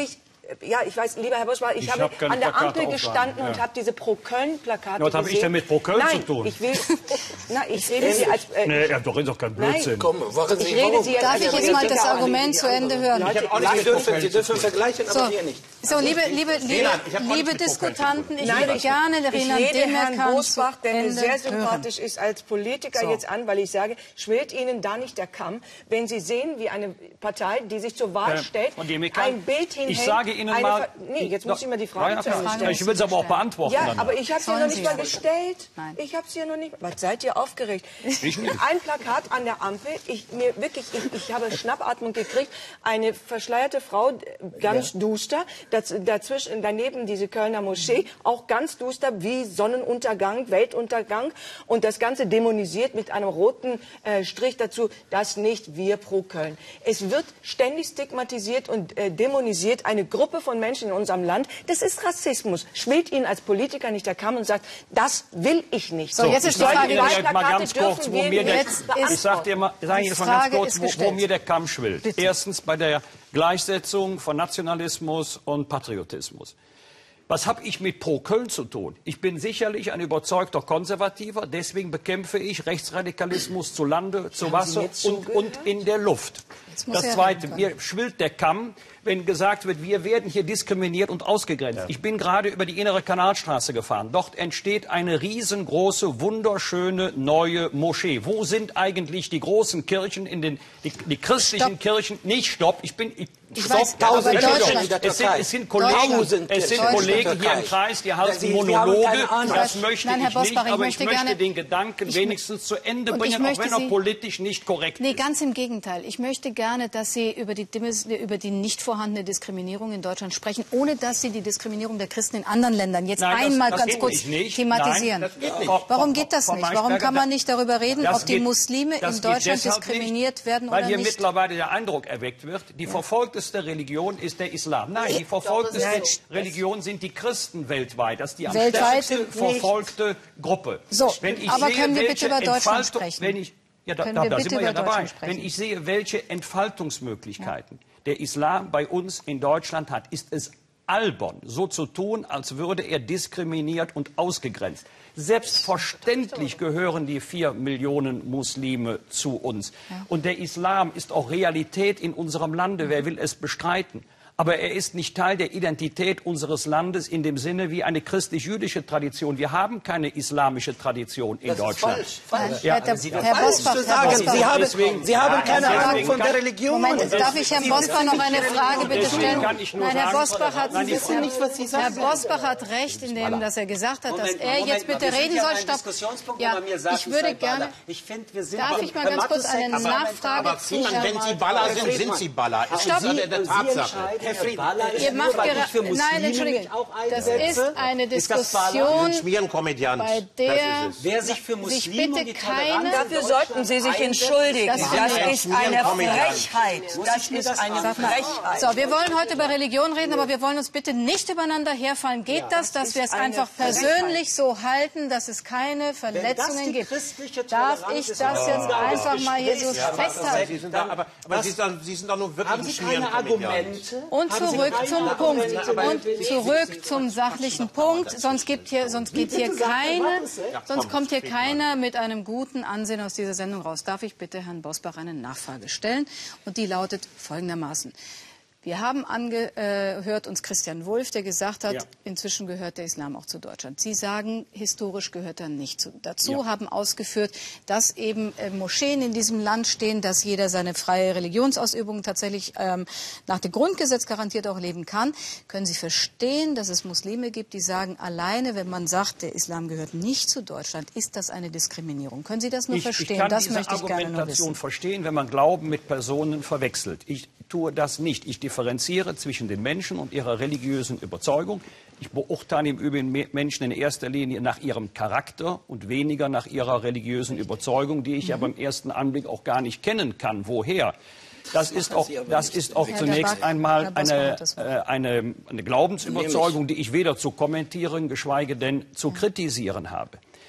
Ja, ich weiß, lieber Herr Bosbach, ich, Ich habe hab keine an der Plakate Ampel aufgehangen, gestanden ja. und habe diese Pro-Köln-Plakate Was habe ich denn mit Pro-Köln Nein, zu tun? ich will, na, ich rede Sie als... Äh, Nee, ja, doch ist doch kein Blödsinn. Komm, warum ich Sie, rede warum? Sie als Darf ich jetzt mal das Politiker an. Argument zu Ende hören? Ich hab auch nicht, Sie dürfen, Sie dürfen vergleichen, aber wir nicht. So, liebe, liebe, liebe, Renan, ich hab auch liebe nichts mit Pro-Köln zu Diskutanten, ich Nein, würde gerne ich Renan rede Herrn Demirkan Bosbach, zu der mir Ende sehr hören. sympathisch ist, als Politiker So. jetzt an, weil ich sage, schwillt Ihnen da nicht der Kamm, wenn Sie sehen, wie eine Partei, die sich zur Wahl Äh, stellt, Frau Demirkan, ein Bild hinhängt... ich sage Ihnen eine mal- Ver nee, jetzt muss ich mal die Ja, Frage ja, zu Ende klar. stellen. Ich will es aber auch beantworten. Ja, dann. aber ich habe sie Sollen noch nicht Sie mal ja. gestellt. Nein. Ich habe sie ja noch nicht. Was seid ihr aufgeregt? Ich nicht. Ein Plakat an der Ampel. Ich mir wirklich, ich, ich habe Schnappatmung gekriegt. Eine verschleierte Frau, ganz duster. Daz, dazwischen, daneben diese Kölner Moschee, auch ganz duster wie Sonnenuntergang, Weltuntergang. Und das Ganze dämonisiert mit einem roten äh, Strich dazu, das nicht wir pro Köln. Es wird ständig stigmatisiert und äh, dämonisiert eine Gruppe von Menschen in unserem Land. Das ist Rassismus. Schwillt Ihnen als Politiker nicht der Kamm und sagt, das will ich nicht. So, jetzt ist die Ich sage Frage, Ihnen Wahlplakate jetzt mal ganz kurz, dürfen wo wir mir der, jetzt ist- ich sage dir mal, sag die ich jetzt mal ganz Frage kurz, ist wo, wo gestellt. mir der Kamm schwillt. Bitte. Erstens bei der Gleichsetzung von Nationalismus und Patriotismus. Was habe ich mit Pro-Köln zu tun? Ich bin sicherlich ein überzeugter Konservativer, deswegen bekämpfe ich Rechtsradikalismus zu Lande, zu Wasser und, und in der Luft. Jetzt muss Das er Zweite, reden mir können. schwillt der Kamm, wenn gesagt wird, wir werden hier diskriminiert und ausgegrenzt. Ich bin gerade über die innere Kanalstraße gefahren. Dort entsteht eine riesengroße, wunderschöne neue Moschee. Wo sind eigentlich die großen Kirchen, in den, die, die christlichen Stopp. Kirchen? Nicht stopp, ich bin... Ich, Ich stopp, weiß, aber Entschuldigung. Deutschland- es, sind, es sind Deutschland- Kollegen, es sind Deutschland- Kollegen hier im Kreis, die halten Sie- Sie haben Monologe. keine Ahnung. Das möchte Nein, Herr ich Bosbach, nicht, ich aber ich möchte möchte gerne- den Gedanken ich- wenigstens zu Ende und ich bringen, auch möchte wenn er Sie- politisch nicht korrekt Nee, ist. ganz im Gegenteil. Ich möchte gerne, dass Sie über die, Dimis- über die nicht vorhandene Diskriminierung in Deutschland sprechen, ohne dass Sie die Diskriminierung der Christen in anderen Ländern jetzt Nein, das- einmal das ganz geht kurz nicht. thematisieren. Nein, das geht nicht. Warum Frau- geht das Frau nicht? Warum Maischberger, kann man nicht darüber reden, das ob die geht- Muslime das in geht Deutschland deshalb diskriminiert nicht, werden weil oder hier nicht? mittlerweile der Eindruck erweckt wird, die verfolgteste Religion ist der Islam. Nein, die verfolgteste Religion sind die Christen weltweit. Das ist die am Weltweit stärksten nicht. verfolgte Gruppe. So, wenn ich aber sehe, können wir bitte welche über Deutschland Entfaltung- sprechen? Wenn ich, ja, da, Können da, wir da bitte sind wir ja über dabei. Deutschland sprechen? Wenn ich sehe, welche Entfaltungsmöglichkeiten der Islam bei uns in Deutschland hat, ist es albern, so zu tun, als würde er diskriminiert und ausgegrenzt. Selbstverständlich gehören die vier Millionen Muslime zu uns. Und der Islam ist auch Realität in unserem Lande. Wer will es bestreiten? Aber er ist nicht Teil der Identität unseres Landes in dem Sinne wie eine christlich-jüdische Tradition. Wir haben keine islamische Tradition in Das ist Deutschland. falsch. falsch. Herr, Herr, Herr Bosbach, Zu Herr sagen, Bosbach. Sie haben, Deswegen- Sie haben Ja, keine deswegen Ahnung von kann- der Religion. Moment, darf ich Herrn Bosbach noch eine Frage bitte Deswegen stellen? kann ich nur Nein, Herr sagen- Bosbach hat, Nein, die Herr, nicht, was Sie sagen. Herr Bosbach hat recht in dem, dass er gesagt hat, dass Moment mal, er Moment jetzt mal. bitte Wir sind reden ja soll. an einem Stopp. Diskussionspunkt, wo Ja, man mir sagt, ich würde sei Baller. gerne. Ich finde, wir sind Darf aber- ich mal Herr ganz kurz eine Matusek, aber- Nachfrage Aber zu Friedmann, Herrn wenn Sie Baller sind, sind Sie Baller. Es Stopp. ist eine der Tatsache. Herr Friedmann, Ihr macht gerade. Nein, Entschuldigung. Das ist eine Diskussion, Schmierenkomödiant. bei der Wer sich für sich Muslime und bitte die Toleranz keine. in Dafür sollten Sie sich entschuldigen. Das Das, finde ich ist eine Frechheit. Das ist eine Frechheit. So, wir wollen heute über Religion reden, aber wir wollen uns bitte nicht übereinander herfallen. Geht das, dass wir es eine einfach persönlich so halten, dass es keine Verletzungen die gibt? christliche Darf Toleranz ich ist, das was jetzt wir einfach mal hier so Ja, was- festhalten? Sie sind da, aber aber Sie, sind doch, Sie sind doch nur wirklich Haben ein Sie keine Schmierenkomödiant. Argumente? Und Haben Sie zurück keine zum Argumente? Punkt. Aber- Und zurück zum sachlichen Punkt. Sonst gibt hier, sonst geht hier keine, sonst kommt hier keiner mit einem guten Ansehen aus dieser Sendung raus. Darf ich bitte Herrn Bosbach eine Nachfrage stellen? Und die lautet folgendermaßen. Wir haben angehört uns Christian Wulff, der gesagt hat, Ja. inzwischen gehört der Islam auch zu Deutschland. Sie sagen, historisch gehört er nicht zu. Dazu Ja. haben ausgeführt, dass eben äh, Moscheen in diesem Land stehen, dass jeder seine freie Religionsausübung tatsächlich ähm, nach dem Grundgesetz garantiert auch leben kann. Können Sie verstehen, dass es Muslime gibt, die sagen, alleine, wenn man sagt, der Islam gehört nicht zu Deutschland, ist das eine Diskriminierung? Können Sie das nur Ich, verstehen? ich kann das diese möchte ich gerne nur Argumentation wissen. verstehen, wenn man Glauben mit Personen verwechselt. Ich tue das nicht. Ich differenziere zwischen den Menschen und ihrer religiösen Überzeugung. Ich beurteile im Übrigen Menschen in erster Linie nach ihrem Charakter und weniger nach ihrer religiösen Überzeugung, die ich ja beim ersten Anblick auch gar nicht kennen kann. Woher? Das ist auch, das ist auch Herr zunächst Dabak, einmal Herr Bosbach eine, hat das Wort. äh, eine, eine Glaubensüberzeugung, die ich weder zu kommentieren, geschweige denn zu kritisieren habe.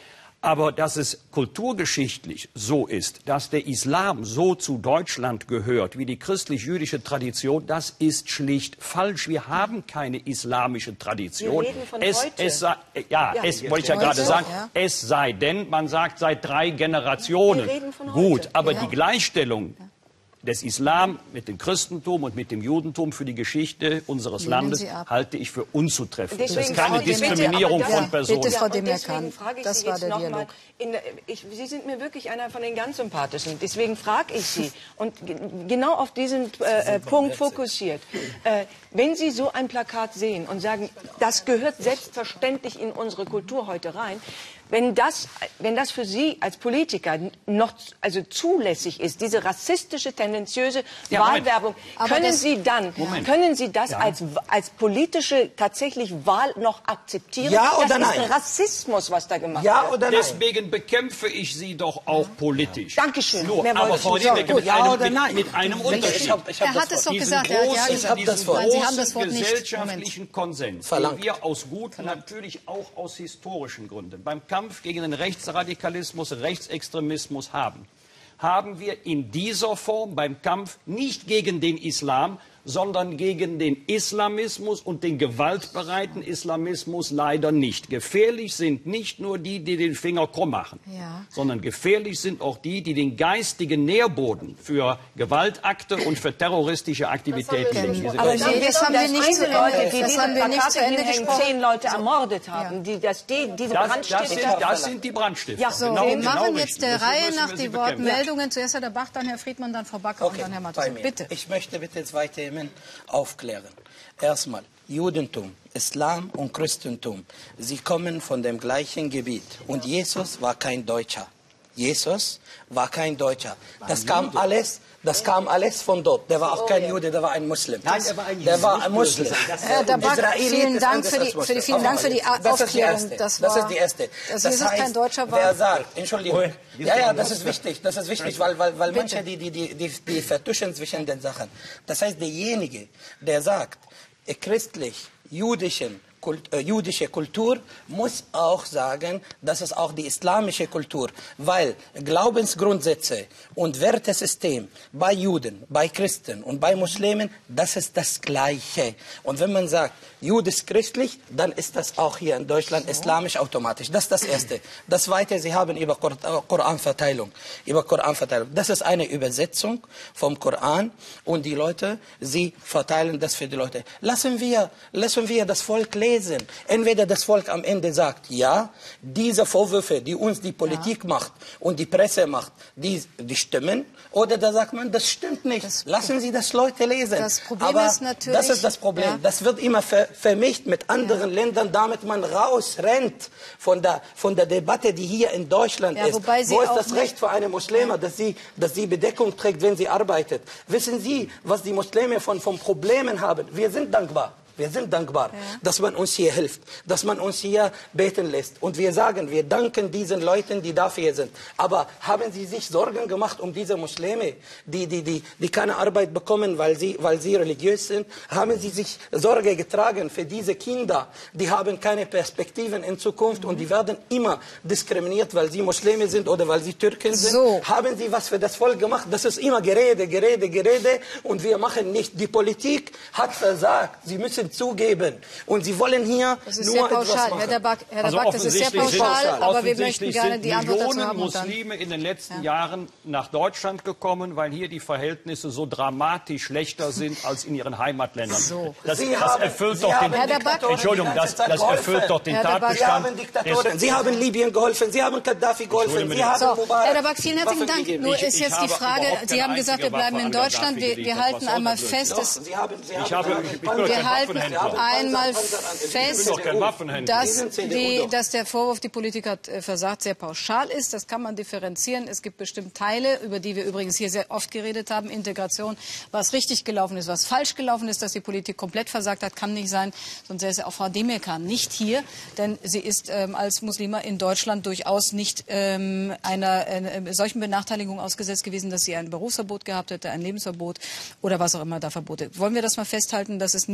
Aber dass es kulturgeschichtlich so ist, dass der Islam so zu Deutschland gehört wie die christlich-jüdische Tradition, das ist schlicht falsch. Wir haben keine islamische Tradition. Wir reden von es, heute. es sei, ja, Ja. es wollte ich ja Heute, gerade sagen. ja. Es sei denn, man sagt seit drei Generationen. Wir reden von Gut, heute. aber Ja. die Gleichstellung des Islam mit dem Christentum und mit dem Judentum für die Geschichte unseres Lehnen Landes Sie ab. halte ich für unzutreffend. Das ist Deswegen keine frage ich- Diskriminierung bitte, aber von das- Personen. Bitte, Frau und deswegen Demirkan, frage ich das Sie war jetzt der noch mal Dialog. in, ich, Sie sind mir wirklich einer von den ganz sympathischen. Deswegen frage ich Sie und ge- genau auf diesen äh, äh, Punkt fokussiert. Äh, wenn Sie so ein Plakat sehen und sagen, das gehört selbstverständlich in unsere Kultur heute rein, wenn das, wenn das für Sie als Politiker noch also zulässig ist, diese rassistische, tendenziöse Ja, Moment. Wahlwerbung, Aber können das- Sie dann, Moment. können Sie das Ja. als, als politische tatsächlich Wahl noch akzeptieren? Ja oder das nein? ist Rassismus, was da gemacht Ja wird. oder nein? Deswegen bekämpfe ich sie doch auch politisch. Dankeschön. Nur, Mehr aber wollte ich Frau nicht. Demirkan, So, mit, ja einem, oder mit, nein? mit einem Ich Unterschied. hab- ich hab Er das hat es doch diesen gesagt, er hat ja großen, gesagt. Ich hab das diesen Wort. Nein, Sie haben großen das Wort nicht. gesellschaftlichen Konsens, Verlangt. den wir aus guten, natürlich auch aus historischen Gründen, beim Kampf gegen den Rechtsradikalismus, Rechtsextremismus haben, haben wir in dieser Form beim Kampf nicht gegen den Islam, sondern gegen den Islamismus und den gewaltbereiten Islamismus leider nicht. Gefährlich sind nicht nur die, die den Finger krumm machen, Ja. sondern gefährlich sind auch die, die den geistigen Nährboden für Gewaltakte und für terroristische Aktivitäten legen. Diese Aber Leute- Sie Das wissen, haben wir dass nicht zu Einzelleute, Ende- die das diese haben wir nicht Plakate zu Ende hinhängen, gesprochen. zehn Leute ermordet haben, die, dass die, diese Das, das, Brandstifter... sind, das sind die Brandstifter. Ja, So, Genau, wir genau machen richtig. jetzt der Deswegen Reihe müssen nach wir die sie bekämpfen. Wortmeldungen. Zuerst Herr Bach, dann Herr Friedmann, dann Frau Backer und dann Herr bei Matthias. mir. Bitte. Ich möchte bitte zwei Themen aufklären. Erstmal, Judentum, Islam und Christentum. Sie kommen von dem gleichen Gebiet. Und Jesus war kein Deutscher. Jesus war kein Deutscher. Das kam alles, das kam alles von dort. Der war auch kein Jude, der war ein Muslim. Nein, er war ein Der war ein Jude. Muslim. Herr Dabak, Israelit vielen ist Dank anders für die, als für die, Muslim. vielen Dank für die Das ist die Aufklärung. erste. Das, Das war, ist die erste. Dass Das Jesus heißt, kein Deutscher war. wer sagt, Entschuldigung, Ui, wir ja, sind ja, ein das Muslim. ist wichtig, das ist wichtig, weil, weil, weil manche, die, die, die, die, die vertuschen zwischen den Sachen. Das heißt, derjenige, der sagt, äh, christlich, jüdischen, Kult, äh, jüdische Kultur, muss auch sagen, das ist auch die islamische Kultur, weil Glaubensgrundsätze und Wertesystem bei Juden, bei Christen und bei Muslimen, das ist das Gleiche. Und wenn man sagt, jüdisch-christlich, dann ist das auch hier in Deutschland islamisch automatisch. Das ist das Erste. Das Zweite, Sie haben über Kor- äh, Koranverteilung, über Koranverteilung. Das ist eine Übersetzung vom Koran und die Leute, sie verteilen das für die Leute. Lassen wir, lassen wir das Volk lesen. Entweder das Volk am Ende sagt, ja, diese Vorwürfe, die uns die Politik macht und die Presse macht, die, die stimmen, oder da sagt man, das stimmt nicht. Das Lassen Sie das Leute lesen. Das Problem Aber ist natürlich- das ist das Problem. Ja. Das wird immer ver vermischt mit anderen Ländern, damit man rausrennt von der, von der Debatte, die hier in Deutschland Ja, ist. wobei Sie Wo ist auch das nicht- Recht für eine Muslima, dass sie, dass sie Bedeckung trägt, wenn sie arbeitet? Wissen Sie, was die Muslime von, von Problemen haben? Wir sind dankbar. Wir sind dankbar, Ja. dass man uns hier hilft, dass man uns hier beten lässt. Und wir sagen, wir danken diesen Leuten, die dafür sind. Aber haben Sie sich Sorgen gemacht um diese Muslime, die, die, die, die keine Arbeit bekommen, weil sie, weil sie religiös sind? Haben Sie sich Sorge getragen für diese Kinder, die haben keine Perspektiven in Zukunft und die werden immer diskriminiert, weil sie Muslime sind oder weil sie Türken sind? So. Haben Sie was für das Volk gemacht? Das ist immer Gerede, Gerede, Gerede und wir machen nicht. Die Politik hat versagt. Sie müssen zugeben. Und Sie wollen hier Das ist nur sehr etwas pauschal. machen. Herr Dabak, Herr Also Dabak, das ist sehr offensichtlich pauschal, sind, aber wir offensichtlich möchten gerne sind die Antwort dazu Millionen haben. Und dann. Muslime in den letzten Jahren nach Deutschland gekommen, weil hier die Verhältnisse so dramatisch schlechter sind als in ihren Heimatländern. So. Das, Sie das haben- erfüllt Sie doch haben den, Herr Dabak- Diktatoren Entschuldigung, die ganze das, Zeit das geholfen. erfüllt doch den Herr Dabak- Sie Tatbestand. haben Diktatoren, Sie haben Libyen geholfen, Sie haben Gaddafi geholfen, Entschuldigung, Sie haben So, Mubarak Herr Dabak, vielen herzlichen Waffen Dank. gegeben. Nur Ich- ist ich jetzt die habe Frage, überhaupt Sie keine haben gesagt, wir einzige bleiben Waffe in an Deutschland. Gaddafi Wir, wir geliefert. halten Was soll einmal das fest, Doch, dass Sie haben, Sie haben, Ich habe- ich bin doch wir kein halten Waffenhändler. einmal Panzer- Panzer- fest, Ich bin doch kein Waffenhändler. dass, Sie sind C D U die, doch. dass der Vorwurf, die Politik hat äh, versagt, sehr pauschal ist. Das kann man differenzieren. Es gibt bestimmt Teile, über die wir übrigens hier sehr oft geredet haben, Integration, was richtig gelaufen ist, was falsch gelaufen ist, dass die Politik komplett versagt hat, kann nicht sein. Sonst wäre es ja auch Frau Demirkan nicht hier, denn sie ist ähm, als Muslima in Deutschland durchaus nicht ähm, einer äh, solchen Benachteiligung ausgesetzt gewesen, dass sie ein Berufsverbot gehabt hätte, ein Lebensverbot oder was auch immer da verboten. Wollen wir das mal festhalten, dass es nicht eine Ich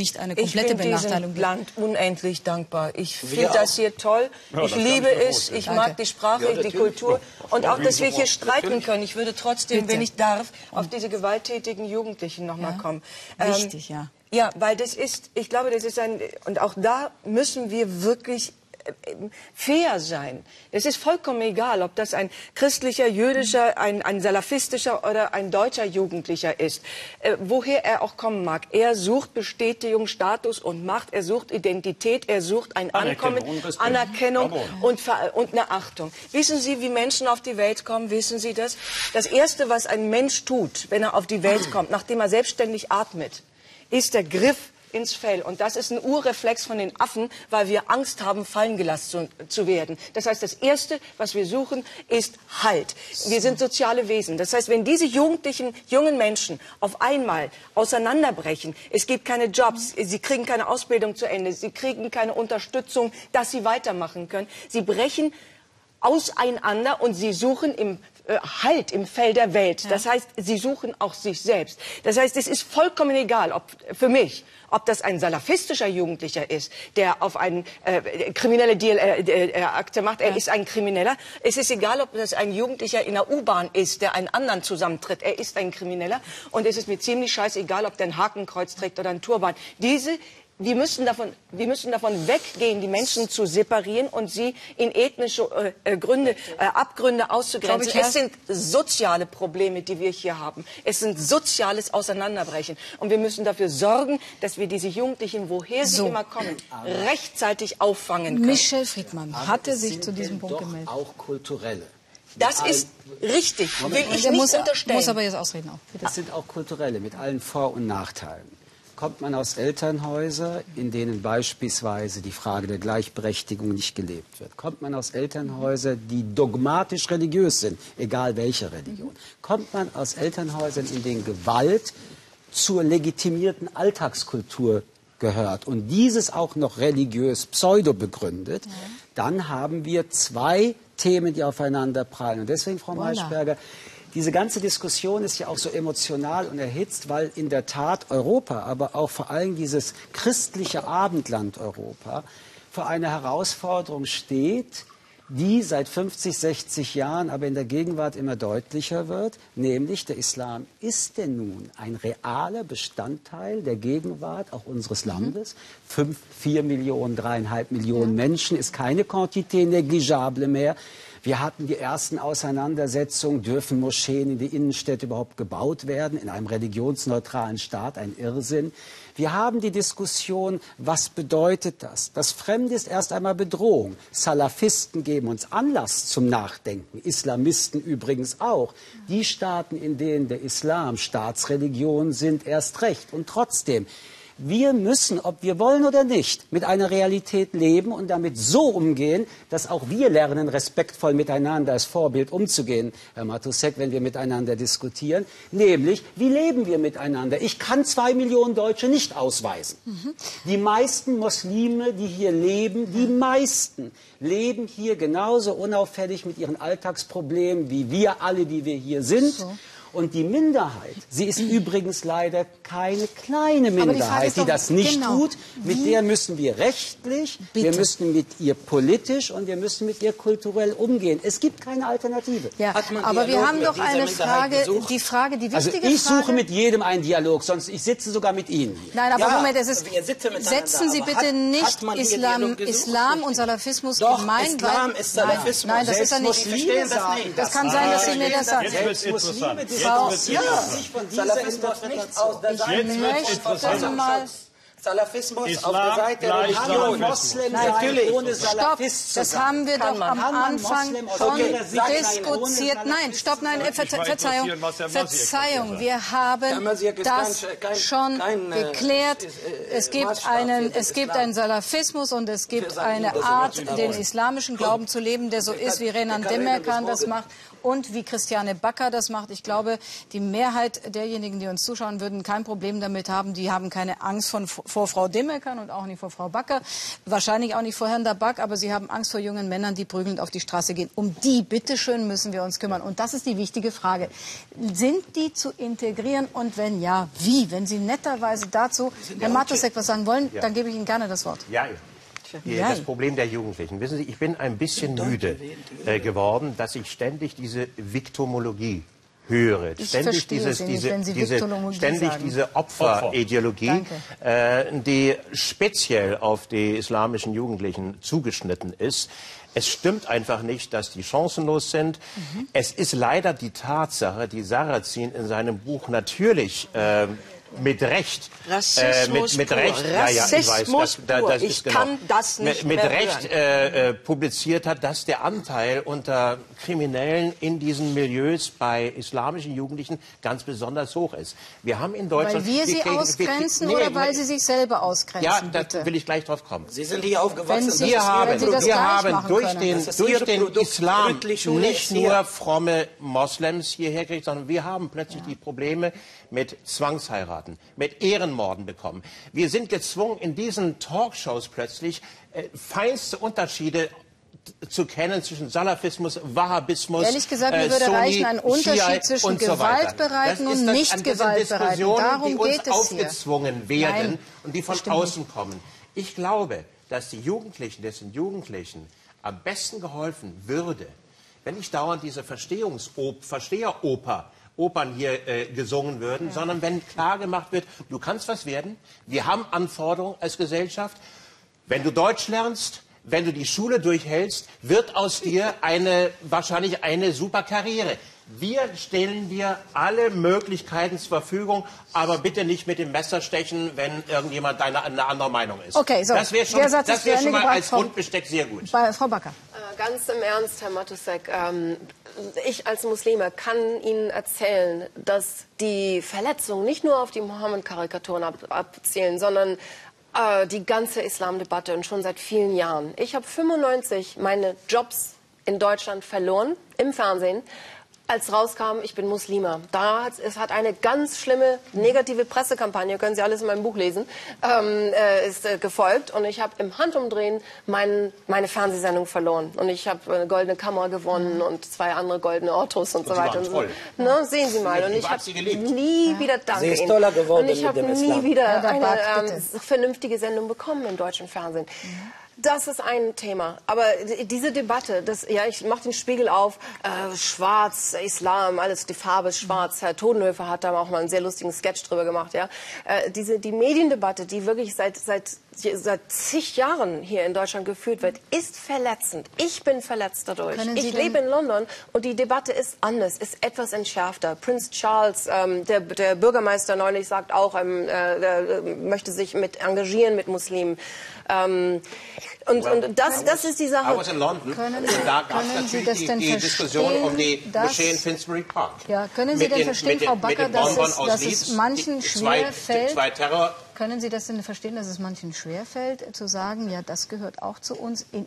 komplette ich bin Benachteiligung diesem Land unendlich dankbar. Ich finde Wir das auch. hier toll. Ja, ich das liebe kann ich mir es. vorstellen. Ich Danke. mag die Sprache, Ja, die natürlich. Kultur. Und auch, dass wir hier Natürlich. streiten können. Ich würde trotzdem, Bitte. wenn ich darf, auf diese gewalttätigen Jugendlichen noch mal Ja. kommen. Wichtig, ja. Ja, weil das ist, ich glaube, das ist ein, und auch da müssen wir wirklich äh, fair sein. Es ist vollkommen egal, ob das ein christlicher, jüdischer, ein, ein salafistischer oder ein deutscher Jugendlicher ist. Äh, woher er auch kommen mag. Er sucht Bestätigung, Status und Macht. Er sucht Identität. Er sucht ein Anerkennung Ankommen, und Respekt. Anerkennung Jawohl. und, Ver- und eine Achtung. Wissen Sie, wie Menschen auf die Welt kommen? Wissen Sie das? Das Erste, was ein Mensch tut, wenn er auf die Welt kommt, nachdem er selbstständig atmet, ist der Griff ins Fell. Und das ist ein Urreflex von den Affen, weil wir Angst haben, fallen gelassen zu, zu werden. Das heißt, das Erste, was wir suchen, ist Halt. Wir sind soziale Wesen. Das heißt, wenn diese jugendlichen, jungen Menschen auf einmal auseinanderbrechen, es gibt keine Jobs, sie kriegen keine Ausbildung zu Ende, sie kriegen keine Unterstützung, dass sie weitermachen können. Sie brechen auseinander und sie suchen im äh, Halt im Feld der Welt. Das heißt, sie suchen auch sich selbst. Das heißt, es ist vollkommen egal, ob für mich, ob das ein salafistischer Jugendlicher ist, der auf einen äh, kriminelle Deal, äh, äh, Akte macht, er ja. ist ein Krimineller. Es ist egal, ob das ein Jugendlicher in der U-Bahn ist, der einen anderen zusammentritt. Er ist ein Krimineller. Und es ist mir ziemlich scheißegal, ob der ein Hakenkreuz trägt oder ein Turban. Diese Wir müssen, davon, wir müssen davon weggehen, die Menschen zu separieren und sie in ethnische äh, Gründe, äh, Abgründe auszugrenzen. Ich, ja. Es sind soziale Probleme, die wir hier haben. Es sind soziales Auseinanderbrechen. Und wir müssen dafür sorgen, dass wir diese Jugendlichen, woher sie So. immer kommen, rechtzeitig auffangen können. Michel Friedmann hatte Aber es sich sind zu diesem denn Punkt doch gemeldet. auch kulturelle. Das Mit ist richtig, will ich Der nicht muss, unterstellen. muss aber jetzt ausreden auch. Bitte. Das sind auch kulturelle, mit allen Vor- und Nachteilen. Kommt man aus Elternhäusern, in denen beispielsweise die Frage der Gleichberechtigung nicht gelebt wird? Kommt man aus Elternhäusern, die dogmatisch religiös sind, egal welche Religion? Kommt man aus Elternhäusern, in denen Gewalt zur legitimierten Alltagskultur gehört und dieses auch noch religiös pseudo begründet, ja. dann haben wir zwei Themen, die aufeinander prallen. Und deswegen, Frau Voilà. Maischberger, diese ganze Diskussion ist ja auch so emotional und erhitzt, weil in der Tat Europa, aber auch vor allem dieses christliche Abendland Europa vor einer Herausforderung steht, die seit fünfzig, sechzig Jahren, aber in der Gegenwart immer deutlicher wird, nämlich der Islam ist denn nun ein realer Bestandteil der Gegenwart auch unseres Landes. Fünf, vier Millionen, dreieinhalb Millionen ja. Menschen ist keine Quantité negligible mehr. Wir hatten die ersten Auseinandersetzungen, dürfen Moscheen in die Innenstädte überhaupt gebaut werden, in einem religionsneutralen Staat, ein Irrsinn. Wir haben die Diskussion, was bedeutet das? Das Fremde ist erst einmal Bedrohung. Salafisten geben uns Anlass zum Nachdenken, Islamisten übrigens auch. Die Staaten, in denen der Islam Staatsreligion sind, erst recht. Und trotzdem, wir müssen, ob wir wollen oder nicht, mit einer Realität leben und damit so umgehen, dass auch wir lernen, respektvoll miteinander als Vorbild umzugehen, Herr Matusek, wenn wir miteinander diskutieren. Nämlich, wie leben wir miteinander? Ich kann zwei Millionen Deutsche nicht ausweisen. Mhm. Die meisten Muslime, die hier leben, die meisten leben hier genauso unauffällig mit ihren Alltagsproblemen wie wir alle, die wir hier sind. So. Und die Minderheit, sie ist übrigens leider keine kleine Minderheit, die, die das nicht genau. tut. Mit Wie? der müssen wir rechtlich, Bitte. wir müssen mit ihr politisch und wir müssen mit ihr kulturell umgehen. Es gibt keine Alternative. Ja, aber wir haben doch eine Frage, gesucht? die Frage, die wichtige Also ich Frage... suche mit jedem einen Dialog, sonst ich sitze sogar mit Ihnen hier. Nein, aber ja, Moment, es ist, setzen Sie bitte hat, nicht hat Islam, Islam und Salafismus Doch, gemein. Islam weil, ist Salafismus. Nein, nein, das ist er nicht. Muslime sagen, das, das kann sein, dass Sie mir das sagen. Jetzt wird's interessant. Frau, ja, sich von dieser Interpretation. Jetzt wird's interessant. Salafismus Islam auf der Seite der Religion. Moslem Nein, natürlich. Ohne Stopp, Salafist das haben wir doch am Anfang schon okay, diskutiert. Nein, stopp, nein, Ver Verzeihung. Verzeihung, wir haben das schon geklärt. Es gibt einen, es gibt einen Salafismus und es gibt eine Art, den islamischen Glauben zu leben, der so ist, wie Renan Demirkan das macht. Und wie Christiane Backer das macht. Ich glaube, die Mehrheit derjenigen, die uns zuschauen, würden kein Problem damit haben. Die haben keine Angst von, vor Frau Demekan und auch nicht vor Frau Backer, wahrscheinlich auch nicht vor Herrn Dabak, aber Sie haben Angst vor jungen Männern, die prügelnd auf die Straße gehen. Um die, bitteschön, müssen wir uns kümmern. Und das ist die wichtige Frage. Sind die zu integrieren und wenn ja, wie? Wenn Sie netterweise dazu, Herr Matusek, was sagen wollen, ja. dann gebe ich Ihnen gerne das Wort. Ja, ja. Das Problem der Jugendlichen. Wissen Sie, ich bin ein bisschen müde äh, geworden, dass ich ständig diese Viktimologie höre. Ich ständig dieses, nicht, diese, diese, ständig sagen. diese Opferideologie, äh, die speziell auf die islamischen Jugendlichen zugeschnitten ist. Es stimmt einfach nicht, dass die chancenlos sind. Mhm. Es ist leider die Tatsache, die Sarrazin in seinem Buch natürlich äh, mit Recht, Rassismus äh, mit, mit pur. Recht, ja, ja, ich weiß, das, da, das ich ist genau, kann das nicht mit, mit mehr Recht äh, äh, publiziert hat, dass der Anteil unter Kriminellen in diesen Milieus bei islamischen Jugendlichen ganz besonders hoch ist. Wir haben in Deutschland... Weil wir sie wir, ausgrenzen wir, nee, oder weil sie sich selber ausgrenzen? Ja, da bitte. will ich gleich drauf kommen. Sie sind hier aufgewachsen. Sie, wir haben, wir haben durch können. den, durch den Islam nicht nur fromme Moslems hierher gekriegt, sondern wir haben plötzlich ja. die Probleme mit Zwangsheiraten, mit Ehrenmorden bekommen. Wir sind gezwungen, in diesen Talkshows plötzlich äh, feinste Unterschiede zu kennen zwischen Salafismus, Wahhabismus, Ehrlich gesagt, mir äh, würde Sunni, reichen ein Unterschied Shiite zwischen und so Gewaltbereiten und nicht Gewaltbereiten. Darum die uns geht es aufgezwungen hier. werden Nein, und die von außen nicht. kommen. Ich glaube, dass die Jugendlichen, dessen Jugendlichen am besten geholfen würde, wenn nicht dauernd diese Verstehungsop Versteheroper Opern hier äh, gesungen würden, ja. sondern wenn klar gemacht wird, du kannst was werden, wir haben Anforderungen als Gesellschaft, wenn du Deutsch lernst, wenn du die Schule durchhältst, wird aus dir eine, wahrscheinlich eine super Karriere. Wir stellen dir alle Möglichkeiten zur Verfügung, aber bitte nicht mit dem Messer stechen, wenn irgendjemand eine, eine andere Meinung ist. Okay, so. Das wäre schon, Der Satz das ist wär schon mal gebracht, als Frau, Grundbesteck sehr gut. Bei Frau Backer. Äh, ganz im Ernst, Herr Matusek, ähm, ich als Muslime kann Ihnen erzählen, dass die Verletzungen nicht nur auf die Mohammed-Karikaturen ab abzielen, sondern äh, die ganze Islamdebatte und schon seit vielen Jahren. Ich habe fünfundneunzig meine Jobs in Deutschland verloren, im Fernsehen, als rauskam, ich bin Muslima. Da hat es hat eine ganz schlimme negative Pressekampagne, können Sie alles in meinem Buch lesen, ähm, äh, ist äh, gefolgt. Und ich habe im Handumdrehen mein, meine Fernsehsendung verloren. Und ich habe eine goldene Kamera gewonnen mhm. und zwei andere goldene Autos und, und so weiter. Und so. Ne, sehen Sie mal. Und ich habe nie ja. wieder Danke Sie ist toller geworden Und ich habe nie Islam. wieder ja, eine Bart, ähm, vernünftige Sendung bekommen im deutschen Fernsehen. Mhm. Das ist ein Thema. Aber diese Debatte, das, ja, ich mache den Spiegel auf, äh, schwarz, Islam, alles, die Farbe ist schwarz. Herr Todenhöfer hat da auch mal einen sehr lustigen Sketch drüber gemacht. Ja, äh, diese, die Mediendebatte, die wirklich seit, seit, seit zig Jahren hier in Deutschland geführt wird, ist verletzend. Ich bin verletzt dadurch. Ich lebe in London und die Debatte ist anders, ist etwas entschärfter. Prince Charles, ähm, der, der Bürgermeister neulich, sagt auch, ähm, äh, der möchte sich mit engagieren mit Muslimen. Ähm, und, well, und das, das ist die Sache. I was in London. Können Sie, da gab es natürlich die, die Diskussion um die Moschee in Finsbury Park. Ja, können Sie denn den, verstehen, den, Frau Backer, dass es, dass es manchen die, zwei, schwerfällt? Zwei Terror können Sie das denn verstehen, dass es manchen schwerfällt, zu sagen, ja, das gehört auch zu uns? In,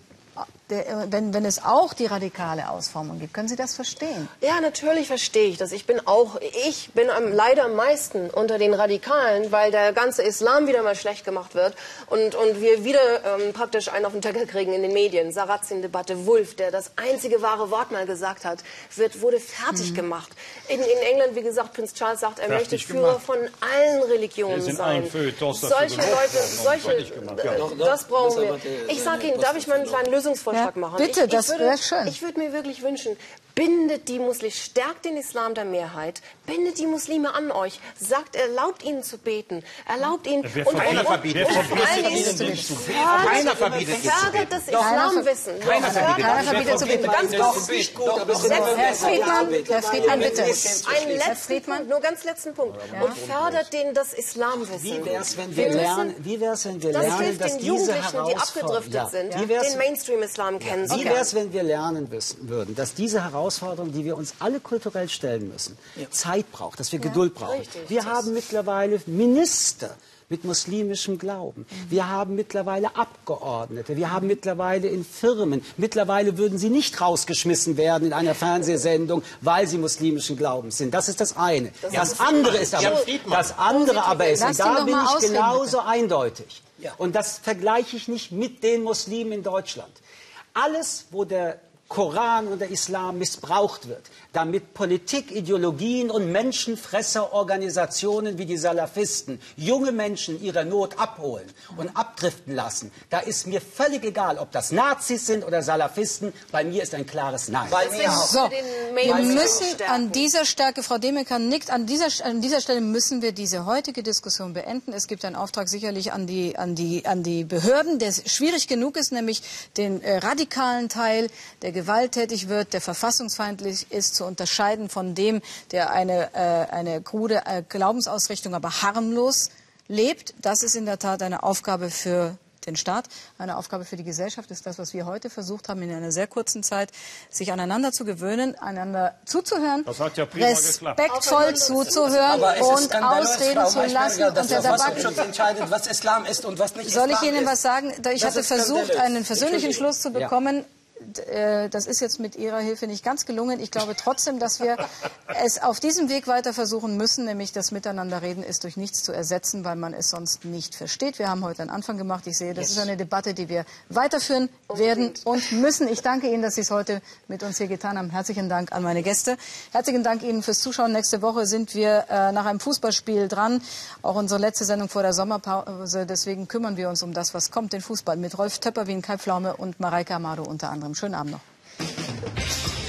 der, wenn, wenn es auch die radikale Ausformung gibt, können Sie das verstehen? Ja, natürlich verstehe ich das. Ich bin auch, ich bin am, leider am meisten unter den Radikalen, weil der ganze Islam wieder mal schlecht gemacht wird und, und wir wieder ähm, praktisch einen auf den Deckel kriegen in den Medien. Sarrazin-Debatte, Wulff, der das einzige wahre Wort mal gesagt hat, wird, wurde fertig mhm. gemacht. In, in England, wie gesagt, Prinz Charles sagt, er fertig möchte Führer von allen Religionen sein. Solche Leute, solche, ja. doch, doch, das brauchen wir. Ich sage Ihnen, darf ich mal einen kleinen Lösungsvorschlag ja, machen? Bitte, ich, das wäre schön. Ich würde mir wirklich wünschen, bindet die Muslime, stärkt den Islam der Mehrheit, bindet die Muslime an euch, sagt, erlaubt ihnen zu beten, erlaubt ihnen und, und, keiner verbietet und, und vor allen Dingen keiner verbietet fördert das Islamwissen. Keiner verbietet zu beten. Ganz kurz. Herr Friedmann, Herr Friedmann, bitte. Einen letzten Punkt, nur ganz letzten Punkt. Und fördert denen das Islamwissen. Wie wäre es, wenn wir lernen, wie wär's, wenn wir lernen, dass diese Herausforderungen, die abgedriftet sind, den Mainstream-Islam kennen. Wie wäre es, wenn wir lernen würden, dass diese Herausforderung, die wir uns alle kulturell stellen müssen, ja. Zeit braucht, dass wir ja, Geduld brauchen. Richtig. Wir haben mittlerweile Minister, mit muslimischem Glauben. Wir haben mittlerweile Abgeordnete, wir haben mittlerweile in Firmen, mittlerweile würden sie nicht rausgeschmissen werden in einer Fernsehsendung, weil sie muslimischen Glaubens sind. Das ist das eine. Das, das andere ist aber, das andere aber ist, und da bin ich genauso eindeutig, und das vergleiche ich nicht mit den Muslimen in Deutschland. Alles, wo der Koran und der Islam missbraucht wird, damit Politik, Ideologien und Menschenfresserorganisationen wie die Salafisten junge Menschen ihrer Not abholen und abdriften lassen. Da ist mir völlig egal, ob das Nazis sind oder Salafisten. Bei mir ist ein klares Nein. Bei mir auch. So, wir müssen an dieser Stärke, Frau Demeker nickt, an dieser, an dieser Stelle müssen wir diese heutige Diskussion beenden. Es gibt einen Auftrag sicherlich an die, an die, an die Behörden, der schwierig genug ist, nämlich den äh, radikalen Teil, der gewalttätig wird, der verfassungsfeindlich ist, zu unterscheiden von dem, der eine, äh, eine krude äh, Glaubensausrichtung, aber harmlos lebt. Das ist in der Tat eine Aufgabe für den Staat, eine Aufgabe für die Gesellschaft. Das ist das, was wir heute versucht haben, in einer sehr kurzen Zeit sich aneinander zu gewöhnen, einander zuzuhören, das hat ja prima respektvoll geklappt. zuzuhören und ausreden zu lassen. Und der Verfassungsschutz entscheidet, was Islam ist und was nicht Soll Islam ich Ihnen ist. was sagen? Ich Das hatte versucht, skandalös. einen versöhnlichen Schluss zu bekommen. Ja. Das ist jetzt mit Ihrer Hilfe nicht ganz gelungen. Ich glaube trotzdem, dass wir es auf diesem Weg weiter versuchen müssen, nämlich das Miteinanderreden ist durch nichts zu ersetzen, weil man es sonst nicht versteht. Wir haben heute einen Anfang gemacht. Ich sehe, das ist eine Debatte, die wir weiterführen werden und müssen. Ich danke Ihnen, dass Sie es heute mit uns hier getan haben. Herzlichen Dank an meine Gäste. Herzlichen Dank Ihnen fürs Zuschauen. Nächste Woche sind wir äh, nach einem Fußballspiel dran. Auch unsere letzte Sendung vor der Sommerpause. Deswegen kümmern wir uns um das, was kommt, den Fußball. Mit Rolf Töpperwien, Kai Pflaume und Mareike Amado unter anderem. Schönen Abend noch.